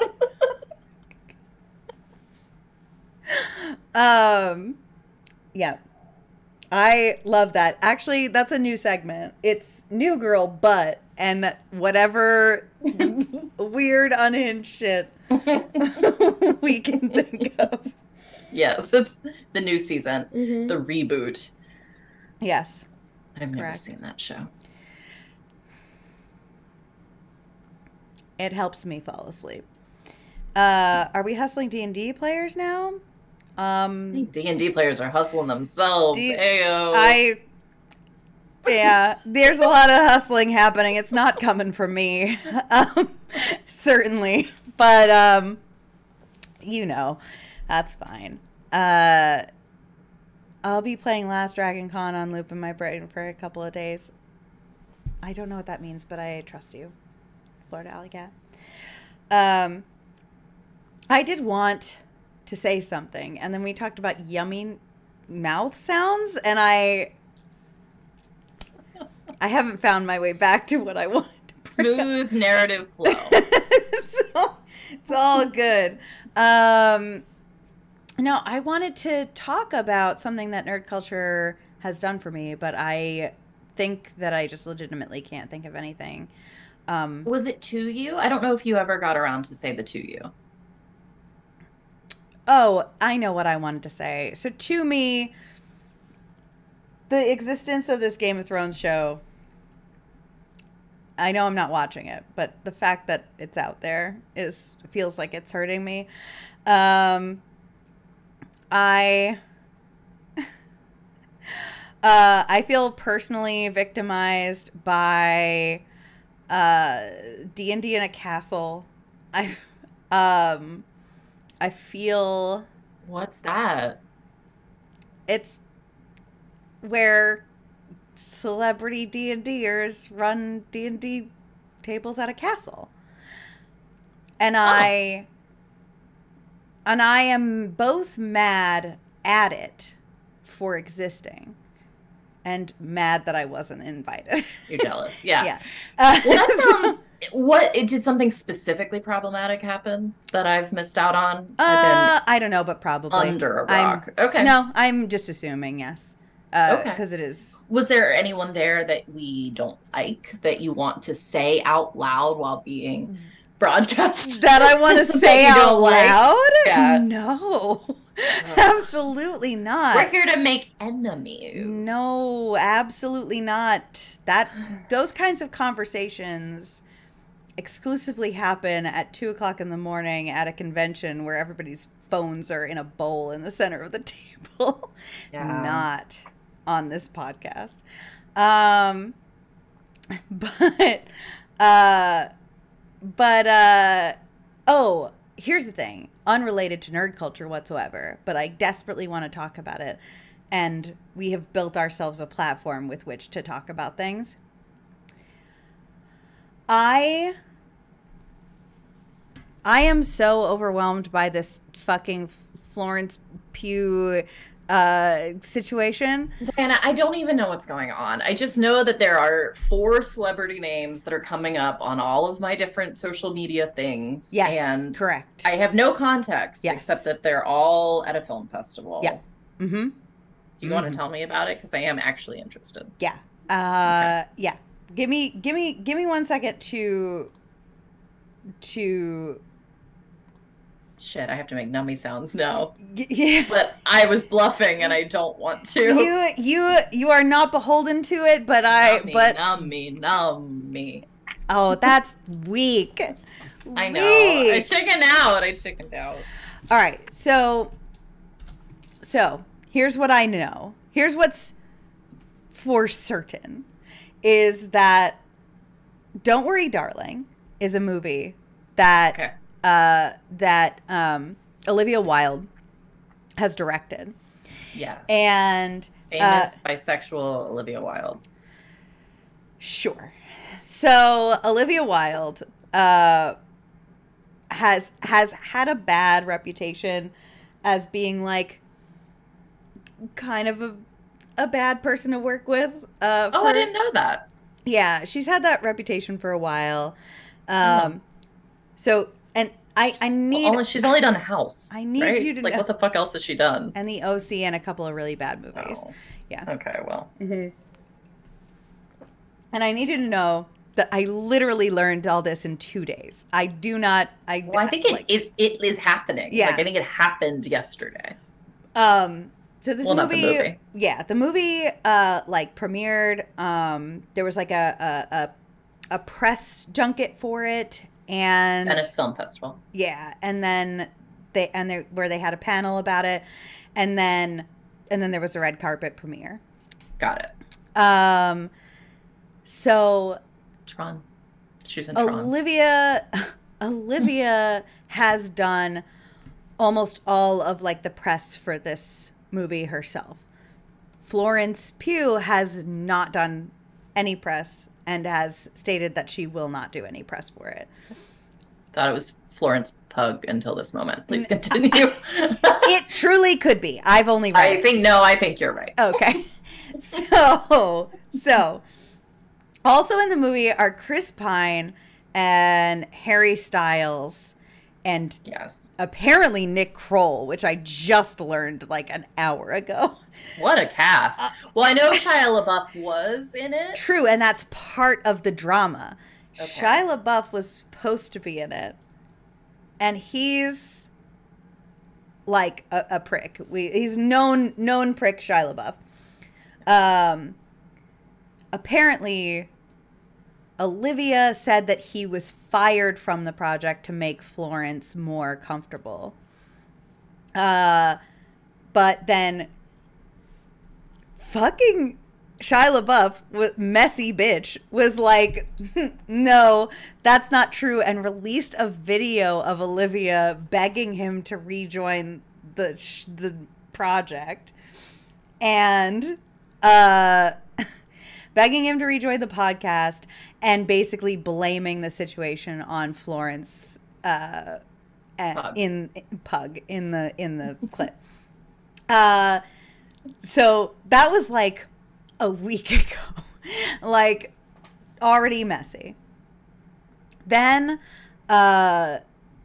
um, yeah. I love that. Actually, that's a new segment. It's New Girl Butt and whatever weird unhinged shit we can think of. Yes, it's the new season, Mm-hmm. the reboot. Yes. I've never Correct. seen that show. It helps me fall asleep. Uh, are we hustling D and D players now? I Um, think D and D players are hustling themselves. D- Ayo. I, yeah, there's a lot of hustling happening. It's not coming from me, um, certainly, but um, you know, that's fine. Uh, I'll be playing Last Dragon Con on loop in my brain for a couple of days. I don't know what that means, but I trust you, Florida Alley Cat. Um, I did want to say something, and then we talked about yummy mouth sounds, and I I haven't found my way back to what I wanted to bring up. Smooth narrative flow. it's, all, it's all good. Um, no, I wanted to talk about something that nerd culture has done for me, but I think that I just legitimately can't think of anything. Um, Was it to you? I don't know if you ever got around to say the to you. Oh, I know what I wanted to say. So to me, the existence of this Game of Thrones show, I know I'm not watching it, but the fact that it's out there is feels like it's hurting me. Um, I uh, I feel personally victimized by uh, D and D in a castle. I um. I feel What's that? it's where celebrity D and Ders run D and D tables at a castle. And I and I am both mad at it for existing and mad that I wasn't invited. You're jealous. Yeah. Yeah. Uh, Well, that sounds. What it did something specifically problematic happen that I've missed out on? Uh, I don't know, but I've probably been under a I'm- rock. Okay. No, I'm just assuming, yes. Uh, Okay. because it is. Was there anyone there that we don't like that you want to say out loud while being broadcast? That I want to That say you out don't like? loud? Yeah. No, absolutely not. We're here to make enemies. No, absolutely not. That those kinds of conversations exclusively happen at two o'clock in the morning at a convention where everybody's phones are in a bowl in the center of the table. Yeah. Not on this podcast. Um, but, uh, but, uh, oh, here's the thing. Unrelated to nerd culture whatsoever, but I desperately want to talk about it. And we have built ourselves a platform with which to talk about things. I I am so overwhelmed by this fucking Florence Pugh uh, situation. Diana, I don't even know what's going on. I just know that there are four celebrity names that are coming up on all of my different social media things. Yes, And correct. I have no context Yes. except that they're all at a film festival. Yeah. Mm-hmm. Do you want to tell me about it? Because I am actually interested. Yeah. Uh, yeah. Give me, give me, give me one second to, to, Shit, I have to make nummy sounds now. g- yeah. But I was bluffing and I don't want to. You, you, you are not beholden to it, but I, nummy, but nummy, nummy. oh, that's weak. I know. I Weak. chickened out. I chickened out. All right. So, so here's what I know. Here's what's for certain is that Don't Worry, Darling is a movie that Okay. uh, that um, Olivia Wilde has directed, Yes. and uh, Famous bisexual Olivia Wilde. sure. So Olivia Wilde uh, has has had a bad reputation as being like kind of a a bad person to work with. Uh, Oh, for, I didn't know that. Yeah, she's had that reputation for a while. Um, Oh. so and I I need Only she's only done House. I need right? you to like know- what the fuck else has she done? and the O C and a couple of really bad movies. Oh. Yeah. Okay, well. And I need you to know that I literally learned all this in two days. I do not. I. Well, I think it like, is it is happening. Yeah. Like I think it happened yesterday. Um. So this Well, not the movie, movie. yeah, the movie, uh, like premiered. Um, there was like a a a, a press junket for it, and Venice Film Festival. yeah, and then they and they where they had a panel about it, and then and then there was a red carpet premiere. Got it. Um. So Tron. She was in Tron. Olivia Olivia has done almost all of like the press for this movie herself. Florence Pugh has not done any press and has stated that she will not do any press for it. Thought it was Florence Pug until this moment. Please continue. It truly could be. I've only read I it. think no, I think you're right. Okay. So, so also in the movie are Chris Pine and Harry Styles and Yes. apparently Nick Kroll, which I just learned like an hour ago. What a cast. Well, I know Shia LaBeouf was in it. True, and that's part of the drama. Okay. Shia LaBeouf was supposed to be in it, and he's like a, a prick. We he's known known prick Shia LaBeouf. Um, apparently, Olivia said that he was fired from the project to make Florence more comfortable. Uh, but then fucking Shia LaBeouf, with messy bitch, was like, no, that's not true, and released a video of Olivia begging him to rejoin the sh- the project, and uh, begging him to rejoin the podcast, and basically blaming the situation on Florence uh, uh, Pug. in Pug in the in the clip. Uh, so that was like a week ago, like already messy. Then, uh,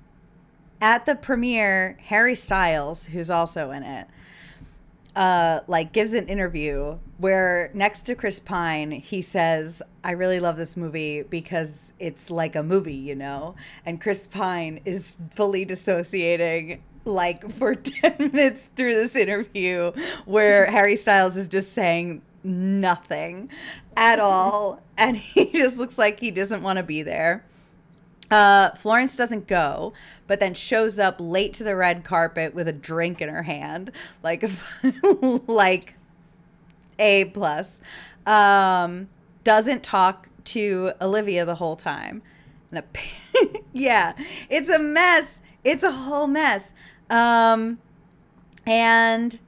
at the premiere, Harry Styles, who's also in it, uh, like gives an interview where next to Chris Pine, he says, I really love this movie because it's like a movie, you know? And Chris Pine is fully dissociating like for ten minutes through this interview where Harry Styles is just saying nothing at all. And he just looks like he doesn't want to be there. Uh, Florence doesn't go, but then shows up late to the red carpet with a drink in her hand, like, like A plus. Um, doesn't talk to Olivia the whole time. And a, yeah, it's a mess. It's a whole mess. Um, and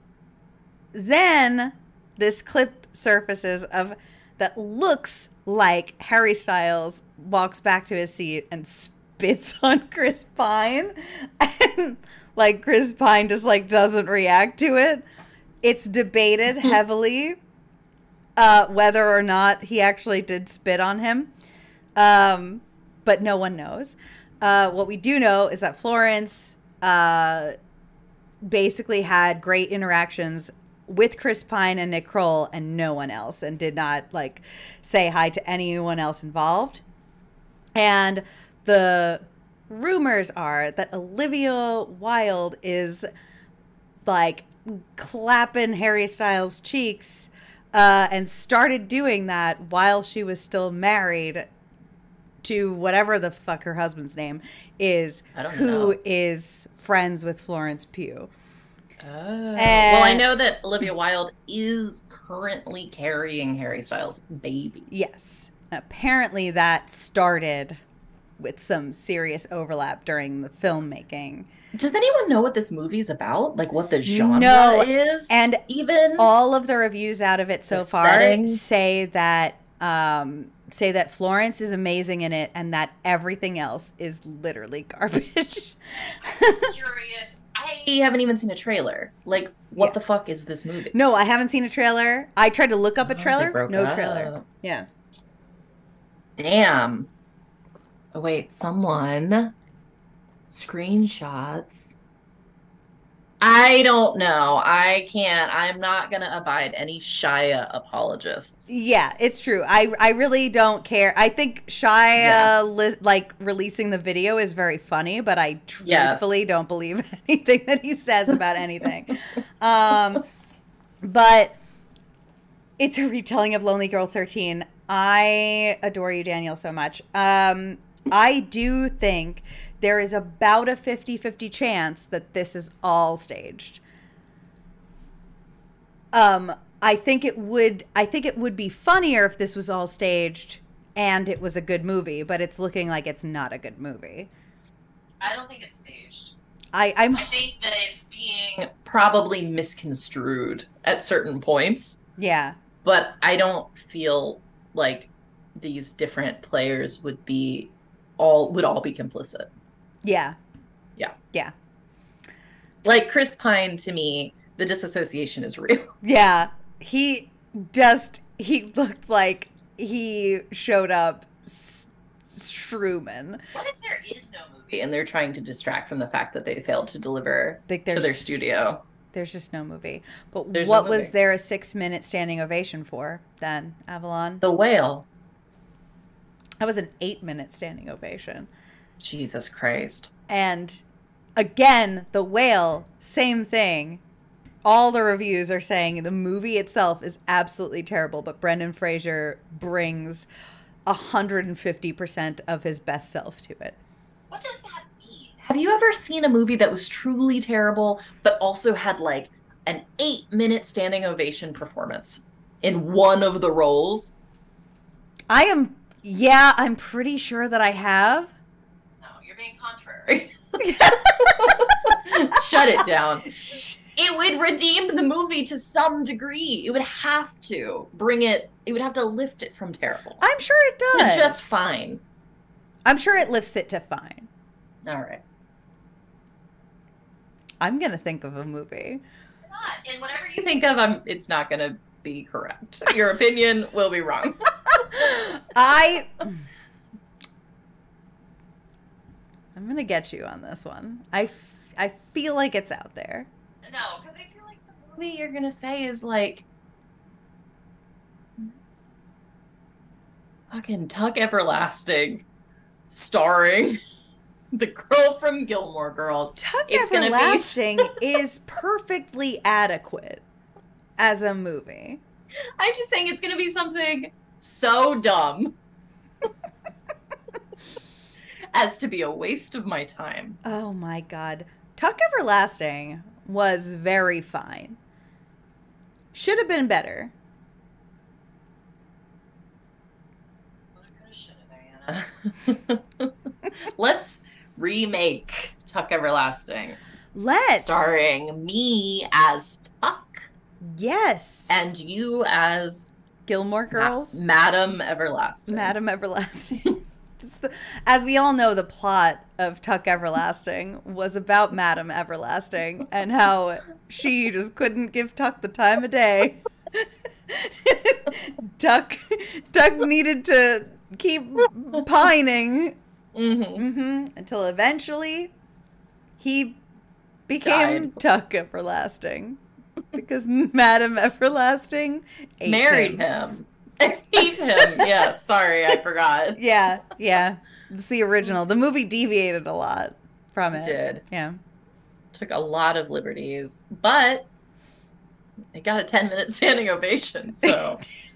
then this clip surfaces of that looks like Harry Styles walks back to his seat and spits on Chris Pine, and like Chris Pine just like doesn't react to it. It's debated heavily uh, whether or not he actually did spit on him, um, but no one knows. Uh, what we do know is that Florence uh, basically had great interactions with Chris Pine and Nick Kroll and no one else, and did not like say hi to anyone else involved. And the rumors are that Olivia Wilde is like clapping Harry Styles' cheeks uh, and started doing that while she was still married to whatever the fuck her husband's name is, I don't who know. is friends with Florence Pugh. Oh. And- well, I know that Olivia Wilde is currently carrying Harry Styles' baby. Yes. Apparently that started with some serious overlap during the filmmaking. Does anyone know what this movie's about? Like what the genre no, is? And even all of the reviews out of it so the far setting? say that um, say that Florence is amazing in it and that everything else is literally garbage. I'm just curious. I haven't even seen a trailer. Like, what yeah. the fuck is this movie? No, I haven't seen a trailer. I tried to look up a trailer. Oh, no up. trailer. Yeah. Damn. Oh, wait. Someone. Screenshots. I don't know. I can't. I'm not going to abide any Shia apologists. Yeah, it's true. I I really don't care. I think Shia, yeah. li- like, releasing the video is very funny, but I truthfully yes. don't believe anything that he says about anything. um, but it's a retelling of Lonely Girl thirteen. I adore you, Daniel, so much. Um, I do think there is about a fifty-fifty chance that this is all staged. Um, I think it would I think it would be funnier if this was all staged and it was a good movie, but it's looking like it's not a good movie. I don't think it's staged. I, I'm I think that it's being probably misconstrued at certain points. Yeah. But I don't feel like these different players would be all would all be complicit. Yeah. Yeah. Yeah. Like Chris Pine, to me, the disassociation is real. Yeah. He just, he looked like he showed up s- Truman. What if there is no movie and they're trying to distract from the fact that they failed to deliver like to their studio? There's just no movie. But there's what no movie. Was there a six-minute standing ovation for then, Avalon? The Whale. That was an eight-minute standing ovation. Jesus Christ. And again, The Whale, same thing. All the reviews are saying the movie itself is absolutely terrible, but Brendan Fraser brings one hundred fifty percent of his best self to it. What does that mean? Have you ever seen a movie that was truly terrible, but also had like an eight-minute standing ovation performance in one of the roles? I am, yeah, I'm pretty sure that I have. Being contrary. Shut it down. It would redeem the movie to some degree. It would have to bring it, it would have to lift it from terrible. I'm sure it does. To just fine. I'm sure it lifts it to fine. All right. I'm going to think of a movie. Not. And whatever you think of, I'm, it's not going to be correct. Your opinion will be wrong. I... I'm going to get you on this one. I, f- I feel like it's out there. No, because I feel like the movie you're going to say is like fucking Tuck Everlasting starring the girl from Gilmore Girls. Tuck it's Everlasting be... is perfectly adequate as a movie. I'm just saying it's going to be something so dumb as to be a waste of my time. Oh my God. Tuck Everlasting was very fine. Should have been better. What could have, should have, Diana. Let's remake Tuck Everlasting. Let's. Starring me as Tuck. Yes. And you as Gilmore Girls. Ma- Madam Everlasting. Madam Everlasting. As we all know, the plot of Tuck Everlasting was about Madam Everlasting and how she just couldn't give Tuck the time of day. Tuck, Tuck needed to keep pining mm-hmm. Mm-hmm, until eventually he became Died. Tuck Everlasting because Madam Everlasting ate married him. him. Hate him. Yeah, sorry, I forgot. Yeah, yeah. It's the original. The movie deviated a lot from it. It did. Yeah. Took a lot of liberties, but it got a ten-minute standing ovation, so.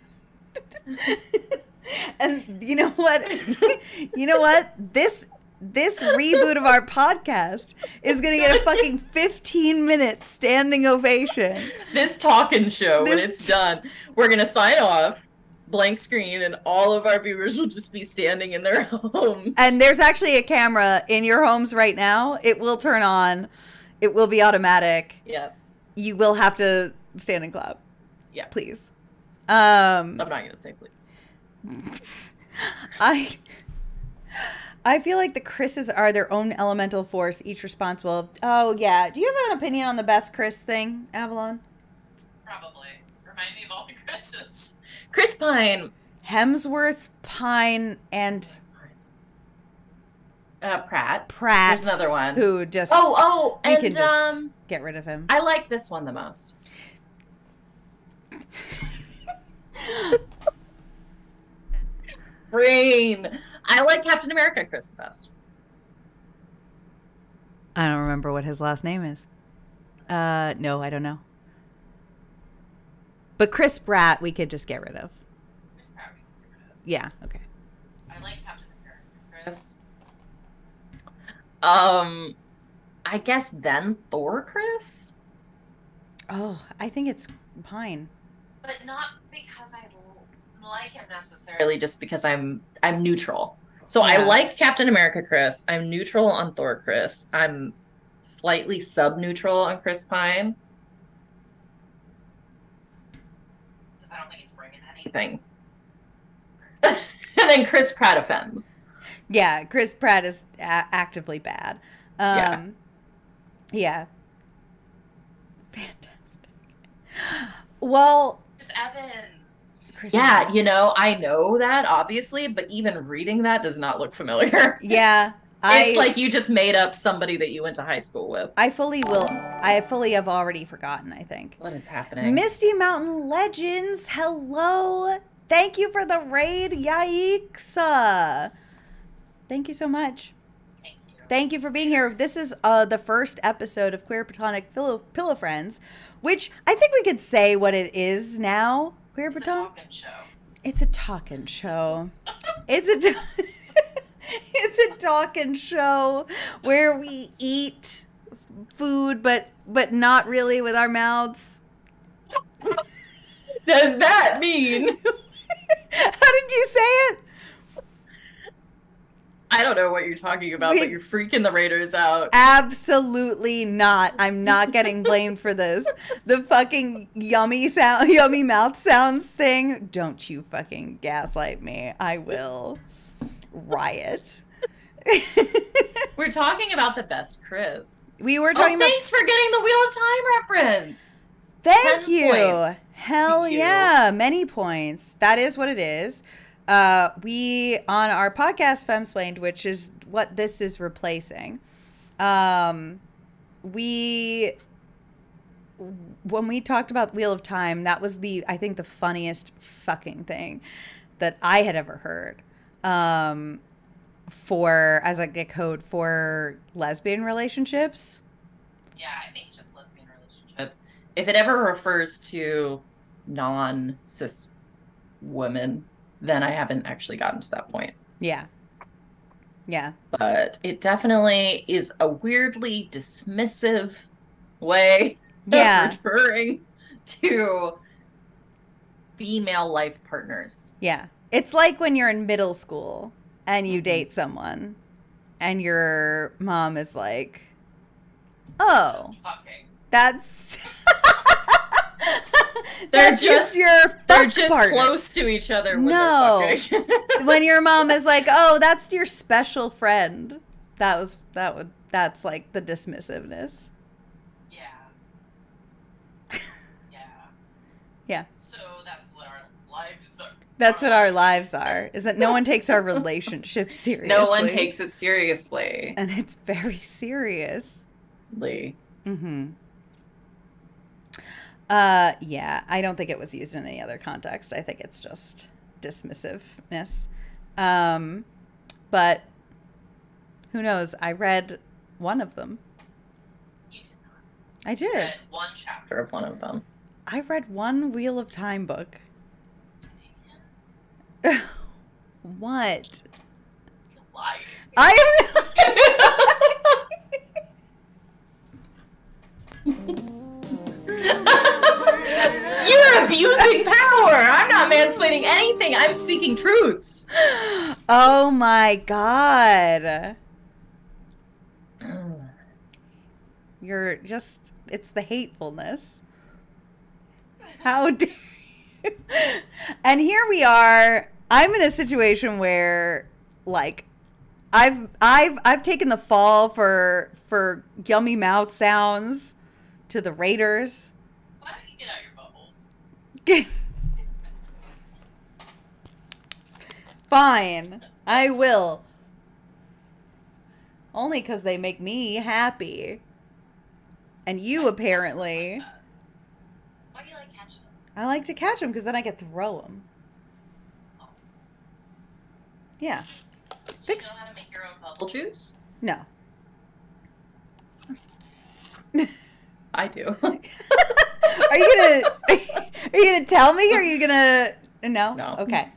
And you know what? You know what? This this reboot of our podcast is going to get a fucking fifteen-minute standing ovation. This talking show, this when it's done, we're going to sign off. blank screen, and all of our viewers will just be standing in their homes. And there's actually a camera in your homes right now. It will turn on. It will be automatic. Yes. You will have to stand and clap. Yeah. Please. Um, I'm not going to say please. I I feel like the Chris's are their own elemental force, each responsible. Oh, yeah. Do you have an opinion on the best Chris thing, Avalon? Probably. Remind me of all the Chris's. Chris Pine. Hemsworth, Pine, and Uh, Pratt. Pratt. There's another one. Who just... Oh, oh, we and can just um, get rid of him. I like this one the most. Brain. I like Captain America Chris the best. I don't remember what his last name is. Uh, no, I don't know. But Chris Pratt, we could just get rid of. Chris Pratt we can get rid of. Yeah, okay. I like Captain America Chris. Um, I guess then Thor Chris? Oh, I think it's Pine. But not because I like him necessarily, just because I'm I'm neutral. So Yeah. I like Captain America Chris. I'm neutral on Thor Chris. I'm slightly sub-neutral on Chris Pine. Because I don't think he's bringing anything. And then Chris Pratt offends. Yeah, Chris Pratt is a- actively bad. Um, yeah. Fantastic. Well, Chris Evans. Chris Yeah, Evans. you know, I know that, obviously, but even reading that does not look familiar. Yeah, I. It's like you just made up somebody that you went to high school with. I fully will. I fully have already forgotten. I think. What is happening? Misty Mountain Legends. Hello. Thank you for the raid. Yikes. Uh, thank you so much. Thank you. Thank you for being here. This is uh, the first episode of Queer Platonic Pillow, Pillow Friends, which I think we could say what it is now. Queer It's a Platonic. talking show. It's a talking show. It's a ta- it's a talking show where we eat food, but but not really with our mouths. Does that mean? How did you say it? I don't know what you're talking about, We- but you're freaking the Raiders out. Absolutely not. I'm not getting blamed for this. The fucking yummy sound, yummy mouth sounds thing. Don't you fucking gaslight me. I will riot. We're talking about the best Chris. We were Oh, talking about. thanks for getting the Wheel of Time reference. Thank ten you. points Hell to you. yeah. Many points. That is what it is. Uh, we, on our podcast, Femsplained, which is what this is replacing, um, we, when we talked about Wheel of Time, that was the, I think, the funniest fucking thing that I had ever heard. Um, for, as like a code for lesbian relationships. Yeah, I think just lesbian relationships. If it ever refers to non-cis women, then I haven't actually gotten to that point. Yeah. Yeah. But it definitely is a weirdly dismissive way Yeah. of referring to female life partners. Yeah. It's like when you're in middle school and you date someone and your mom is like, oh, Just fucking. that's They're that's just- just your They're fuck just partner. close to each other when No. they're fucking. When your mom is like, oh, that's your special friend. That was that would that's like the dismissiveness. Yeah. Yeah. Yeah. So that's what our lives are. That's what our lives are. Is that no one takes our relationship seriously. No one takes it seriously. and it's very serious. Lee. Mm-hmm. Uh, yeah, I don't think it was used in any other context. I think it's just dismissiveness. Um, but who knows? I read one of them. You did not. I did. Read one chapter of one of them. I read one Wheel of Time book. What? You're lying. I You're You're abusing power. I'm not mansplaining anything. I'm speaking truths. Oh my god. You're just, it's the hatefulness. How dare you? And here we are. I'm in a situation where, like, I've I've I've taken the fall for for yummy mouth sounds to the Raiders. Why don't you get out your bubbles? Fine, I will. Only because they make me happy. And you apparently. Why do you like catching them? I like to catch them because then I get to throw them. Oh. Yeah. Do Fix. you know how to make your own bubble juice? No. I do. Are you gonna? Are you gonna tell me? Or are you gonna? No. No. Okay.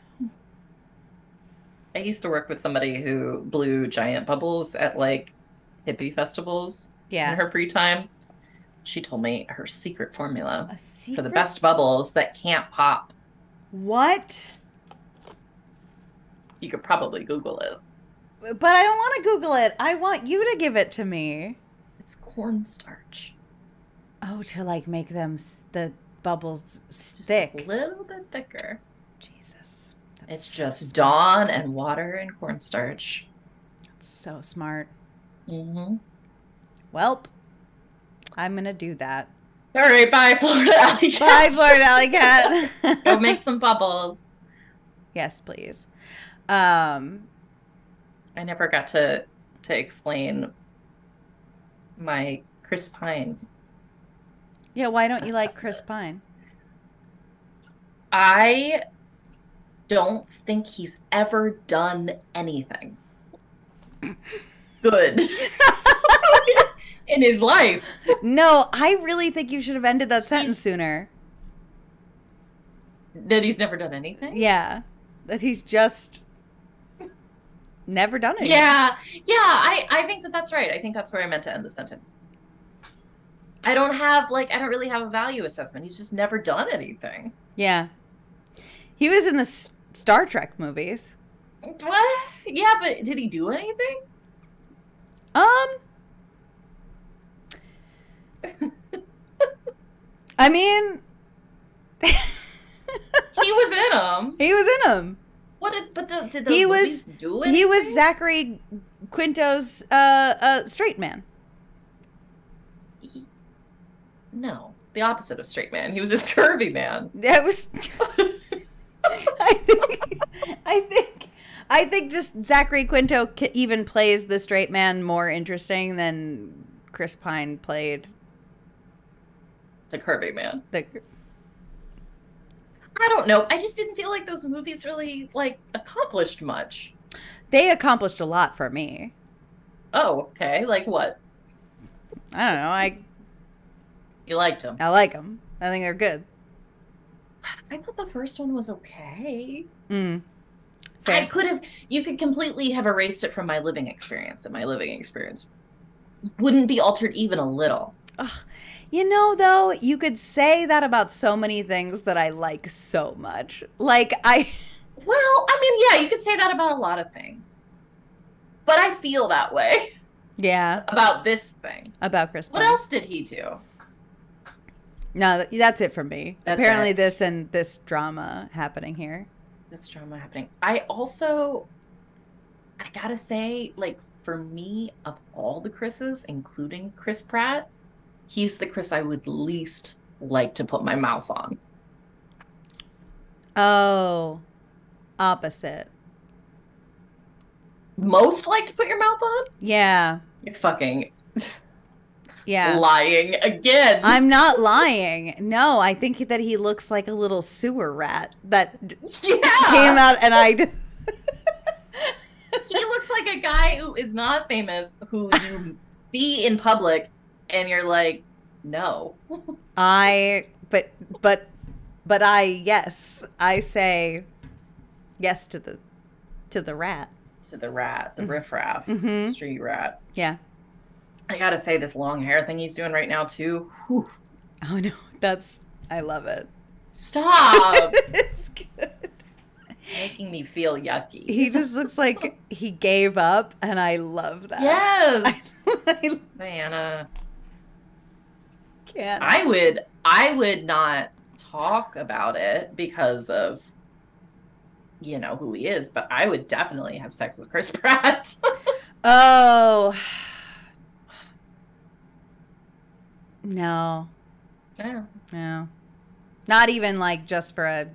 I used to work with somebody who blew giant bubbles at like hippie festivals Yeah. in her free time. She told me her secret formula A secret? for the best bubbles that can't pop. What? You could probably Google it. But I don't want to Google it. I want you to give it to me. It's cornstarch. Oh, to like make them th- the bubbles Just thick. a little bit thicker. Jesus. It's so just smart. Dawn and water and cornstarch. That's so smart. Mm-hmm. Welp. I'm gonna do that. All right, bye, Florida Alley Cat. Bye, Florida Alley Cat. Go make some bubbles. Yes, please. Um. I never got to to explain my Chris Pine. Yeah. Why don't you like assessment. Chris Pine? I don't think he's ever done anything good in his life. No, I really think you should have ended that sentence He's- sooner. That he's never done anything? Yeah, that he's just never done it. Yeah, yeah, I, I think that that's right. I think that's where I meant to end the sentence. I don't have, like, I don't really have a value assessment. He's just never done anything. Yeah. He was in the S- Star Trek movies. What? Yeah, but did he do anything? Um. I mean, He was in them. he was in them. What did, but the, did those He movies was do anything? he was Zachary Quinto's uh, uh, straight man. He- no, the opposite of straight man. He was this curvy man. That was. I think. I think. I think just Zachary Quinto c- even plays the straight man more interesting than Chris Pine played The curvy man. the. I don't know. I just didn't feel like those movies really, like, accomplished much. They accomplished a lot for me. Oh, okay. Like what? I don't know. I You liked them. I like them. I think they're good. I thought the first one was okay. Mm. I Fair. could have, you could completely have erased it from my living experience, and my living experience wouldn't be altered even a little. Ugh. You know, though, you could say that about so many things that I like so much. Like, I. Well, I mean, yeah, you could say that about a lot of things. But I feel that way Yeah, about this thing. about Chris What Pine. else did he do? No, th- that's it from me. That's Apparently, it. this and this drama happening here. This drama happening. I also, I gotta say, like, for me, of all the Chris's, including Chris Pratt, he's the Chris I would least like to put my mouth on. Oh, opposite. Most like to put your mouth on? Yeah, You're fucking yeah. lying again. I'm not lying. No, I think that he looks like a little sewer rat that d- yeah. came out, and I. d- He looks like a guy who is not famous, who you see in public, and you're like, no. I but but but I yes I say yes to the to the rat. To the rat, the riffraff, Mhm. street rat. Yeah. I gotta say, this long hair thing he's doing right now, too. Whew. Oh no, that's I love it. Stop. It's good. Making me feel yucky. He just looks like he gave up, and I love that. Yes. I Diana. can't. I would I would not talk about it because of, you know, who he is, but I would definitely have sex with Chris Pratt. Oh. No. Yeah. No. Not even like just for a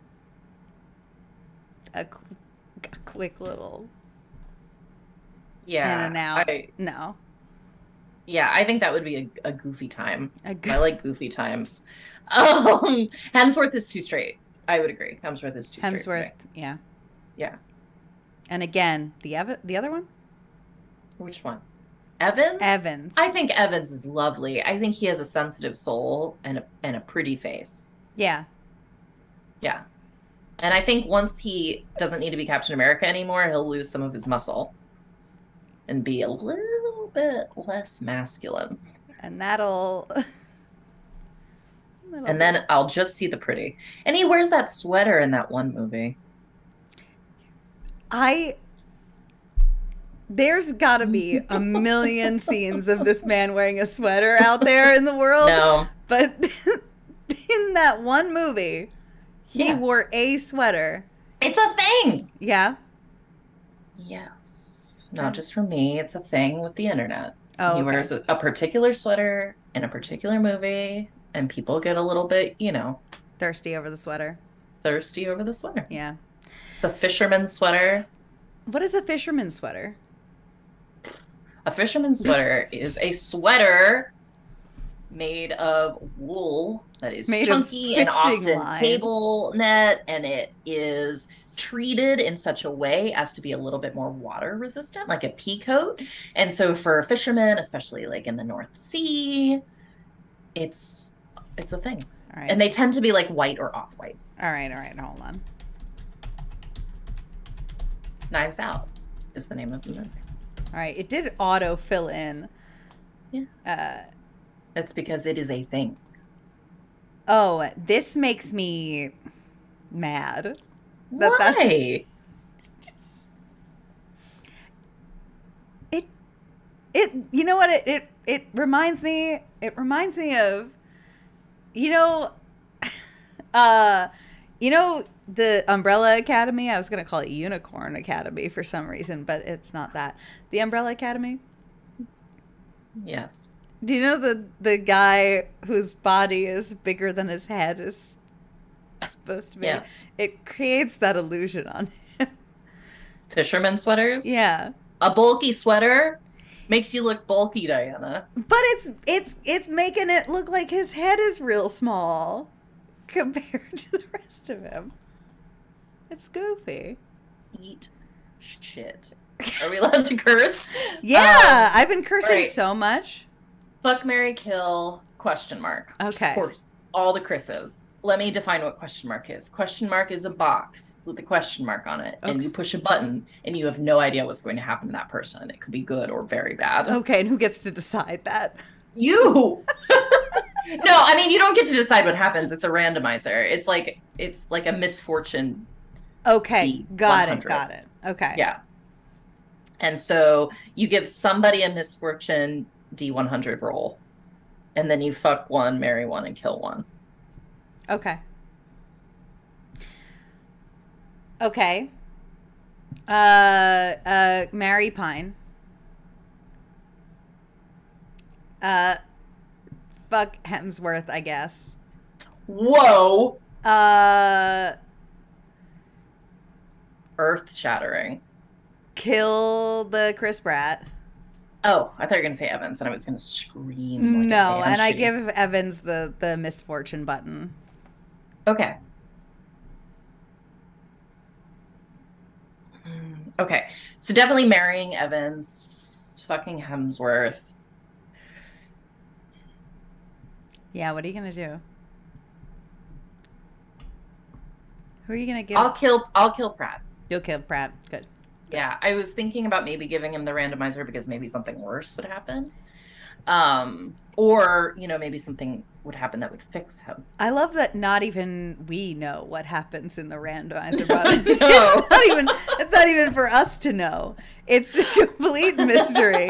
a, qu- a quick little Yeah. in and out. I, No. yeah, I think that would be a, a goofy time. A go- I like goofy times. Um, Hemsworth is too straight. I would agree. Hemsworth is too straight. for Hemsworth, me. yeah. Yeah. And again, the ev- the other one? Which one? Evans? Evans. I think Evans is lovely. I think he has a sensitive soul and a, and a pretty face. Yeah. Yeah. And I think once he doesn't need to be Captain America anymore, he'll lose some of his muscle and be a little bit less masculine. And that'll, that'll And then I'll just see the pretty. And he wears that sweater in that one movie. I there's got to be a million scenes of this man wearing a sweater out there in the world. No. But in that one movie, he Yeah. wore a sweater. It's a thing. Yeah. Yes. Not just for me. It's a thing with the internet. Oh, He okay. wears a, a particular sweater in a particular movie, and people get a little bit, you know, Thirsty over the sweater. thirsty over the sweater. Yeah. It's a fisherman's sweater. What is a fisherman's sweater? A fisherman's sweater is a sweater made of wool that is Made of chunky and fishing often line. cable net, and it is treated in such a way as to be a little bit more water resistant, like a pea coat. And so for fishermen, especially like in the North Sea, it's it's a thing. All right. And they tend to be like white or off-white. all right. All right. Hold on. Knives Out is the name of the movie. All right. It did auto fill in. Yeah. Uh, It's because it is a thing. oh, this makes me mad. That Why? that's- It, it, you know what? It, it, it reminds me, it reminds me of, you know, uh, you know, the Umbrella Academy. I was going to call it Unicorn Academy for some reason, but it's not that. The Umbrella Academy. Yes. Do you know the, the guy whose body is bigger than his head is supposed to be? Yes. It creates that illusion on him. Fisherman sweaters? Yeah. A bulky sweater makes you look bulky, Diana. But it's it's it's making it look like his head is real small compared to the rest of him. It's goofy. Eat shit. Are we allowed to curse? Yeah, Um, I've been cursing right. so much. Fuck, marry, kill, question mark. Okay. Of course, all the Chris's. Let me define what question mark is. Question mark is a box with a question mark on it. And Okay. you push a button and you have no idea what's going to happen to that person. It could be good or very bad. Okay, and who gets to decide that? You! No, I mean, you don't get to decide what happens. It's a randomizer. It's like, it's like a misfortune. Okay, D got it, one hundred. got it. Okay. Yeah. And so you give somebody a misfortune D one hundred roll. And then you fuck one, marry one, and kill one. Okay. Okay. Uh, uh, Mary Pine. Uh, fuck Hemsworth, I guess. Whoa! Uh, Earth shattering. kill the Chris Pratt. Oh, I thought you were going to say Evans, and I was going to scream. Like a No, and I banshee. give Evans the the misfortune button. Okay. Mm, Okay. So definitely marrying Evans, fucking Hemsworth. Yeah, what are you gonna do? Who are you gonna give? I'll kill. I'll kill Pratt. You'll kill Pratt. Good. Yeah, I was thinking about maybe giving him the randomizer because maybe something worse would happen. Um, or, you know, maybe something would happen that would fix him. I love that not even we know what happens in the randomizer button. No. It's not even it's not even for us to know. It's a complete mystery.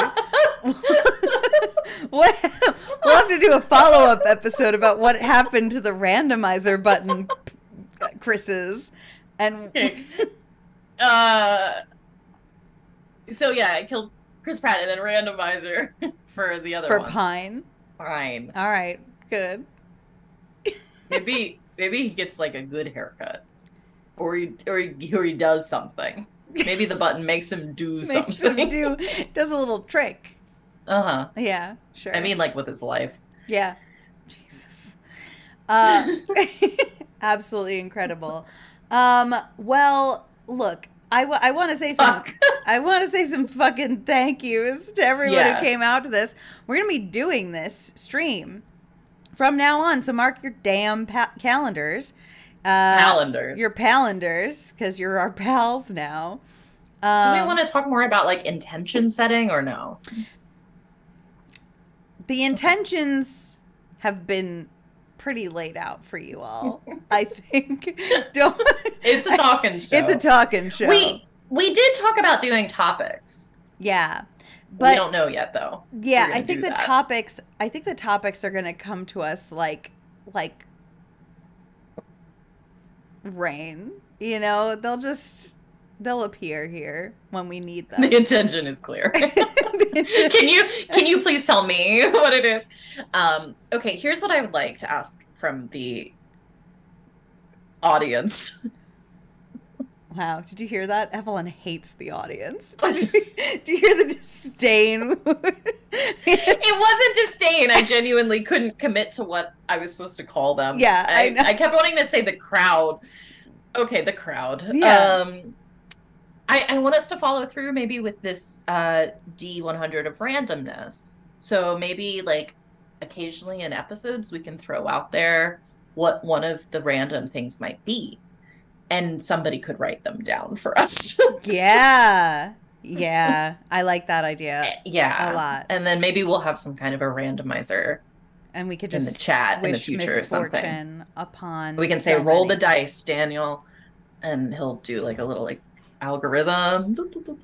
What we'll have to do a follow-up episode about what happened to the randomizer button, Chris's. And Okay. uh so yeah, I killed Chris Pratt and then randomizer for the other for one. Pine. Fine. All right, good. Maybe maybe he gets like a good haircut, or he or he, or he does something. Maybe the button makes him do Makes something. him do does a little trick. Uh huh. Yeah, sure. I mean, like with his life. yeah. Jesus. Uh, absolutely incredible. Um. Well, look, I, w- I want to say some. Fuck. I want to say some fucking thank yous to everyone Yeah. who came out to this. We're gonna be doing this stream from now on, so mark your damn pa- calendars. Uh, Calendars. Your calendars, because you're our pals now. Do Um, we want to talk more about like intention setting or no? the intentions have been pretty laid out for you all. I think. Don't. It's a talking show. It's a talking show. We we did talk about doing topics. yeah, we but don't know yet though. yeah, We're gonna I think do the that. topics. I think the topics are going to come to us like like rain. You know, they'll just they'll appear here when we need them. The intention is clear. Can you can you please tell me what it is? Um, okay, here's what I would like to ask from the audience. Wow, did you hear that? Evelyn hates the audience. Did you hear the disdain? It wasn't disdain. I genuinely couldn't commit to what I was supposed to call them. Yeah, I I, know. I kept wanting to say the crowd. Okay, the crowd. Yeah. Um, I, I want us to follow through maybe with this uh, D one hundred of randomness. So maybe like occasionally in episodes we can throw out there what one of the random things might be. And somebody could write them down for us. Yeah. Yeah. I like that idea. Yeah. A lot. And then maybe we'll have some kind of a randomizer And we could in just the chat in the wish future or something. misfortune upon We can say, so roll many. the dice, Daniel. And he'll do like a little like algorithm.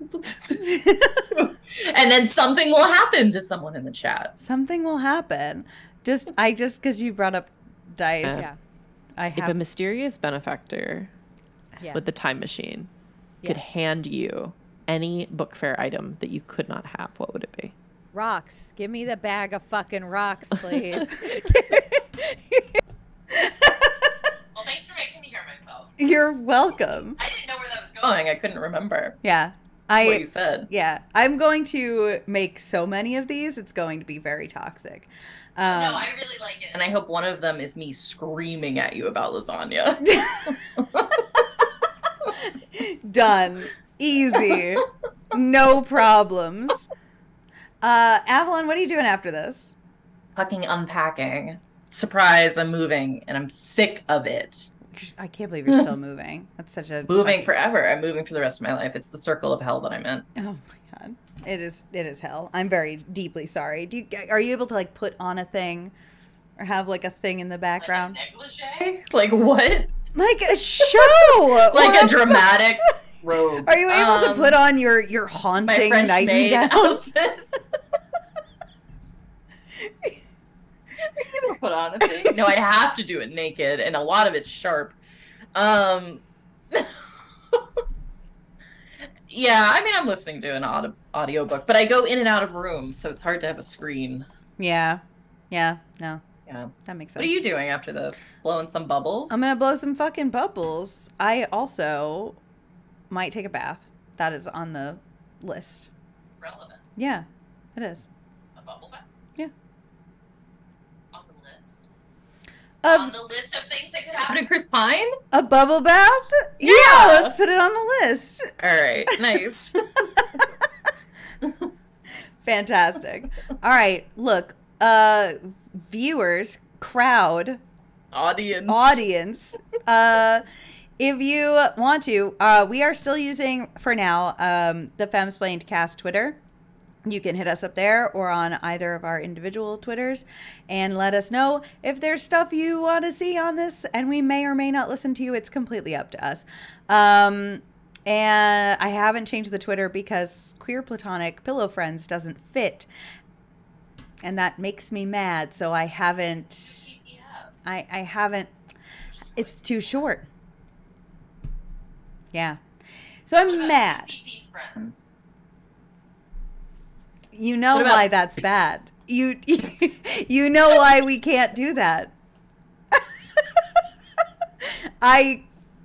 And then something will happen to someone in the chat. Something will happen. Just I just because you brought up dice. Yeah. I If a have mysterious benefactor yeah. with the time machine Yeah. could hand you any book fair item that you could not have, what would it be? Rocks. Give me the bag of fucking rocks, please. Well, thanks for making me hear myself. You're welcome. I didn't know where that was going. I couldn't remember Yeah. what I you said. yeah. I'm going to make so many of these. It's going to be very toxic. Um, No, I really like it. And I hope one of them is me screaming at you about lasagna. Done. Easy. No problems. Uh, Avalon, what are you doing after this? Fucking unpacking. Surprise, I'm moving and I'm sick of it. I can't believe you're still moving. That's such a Moving forever. I'm moving for the rest of my life. It's the circle of hell that I'm in. Oh my god, it is it is hell. I'm very deeply sorry. Do you are you able to like put on a thing, or have like a thing in the background, Like a negligee? Like what? like a show, Like or a dramatic robe. Are you able to Um, put on your your my haunting French maid nightingale? outfit? Are you able to put on a thing? No, I have to do it naked, and a lot of it's sharp. Um, yeah, I mean, I'm listening to an audio audiobook, but I go in and out of rooms, so it's hard to have a screen. Yeah, yeah, no, Yeah. that makes sense. What are you doing after this? Blowing some bubbles? I'm gonna blow some fucking bubbles. I also might take a bath. That is on the list. Relevant. Yeah, it is. A bubble bath? Yeah. On the list. A, On the list of things that could happen to Chris Pine? a bubble bath? Yeah. Yeah. Let's put it on the list. All right, nice. Fantastic. All right, look, uh, viewers, crowd, Audience. audience. Uh, if you want to, uh, we are still using for now um, the Femsplained Cast Twitter. You can hit us up there or on either of our individual Twitters and let us know if there's stuff you want to see on this, and we may or may not listen to you. It's completely up to us. Um, and I haven't changed the Twitter because Queer Platonic Pillow Friends doesn't fit, and that makes me mad. So I haven't, I, I haven't, it's too short. Yeah. So I'm mad. P P friends. You know What about- why that's bad. You you know why we can't do that. I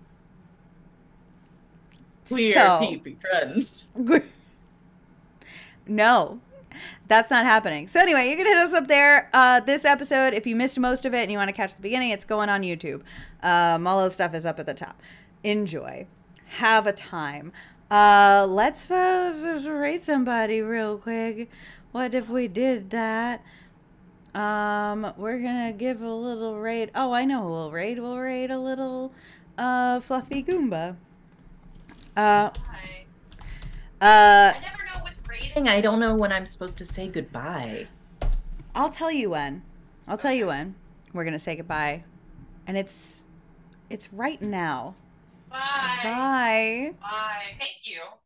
Queer so, P P friends. No, that's not happening. So anyway, you can hit us up there. Uh, this episode, if you missed most of it and you want to catch the beginning, it's going on YouTube. Um, all those stuff is up at the top. Enjoy. Have a time. Uh, let's uh, rate somebody real quick. What if we did that? Um, we're gonna give a little rate. Oh, I know who we'll rate. We'll rate a little, uh, Fluffy Goomba. Uh, Hi. uh, I never know with rating. I don't know when I'm supposed to say goodbye. I'll tell you when. I'll tell you when we're gonna say goodbye, and it's, it's right now. Bye. Bye. Bye. Thank you.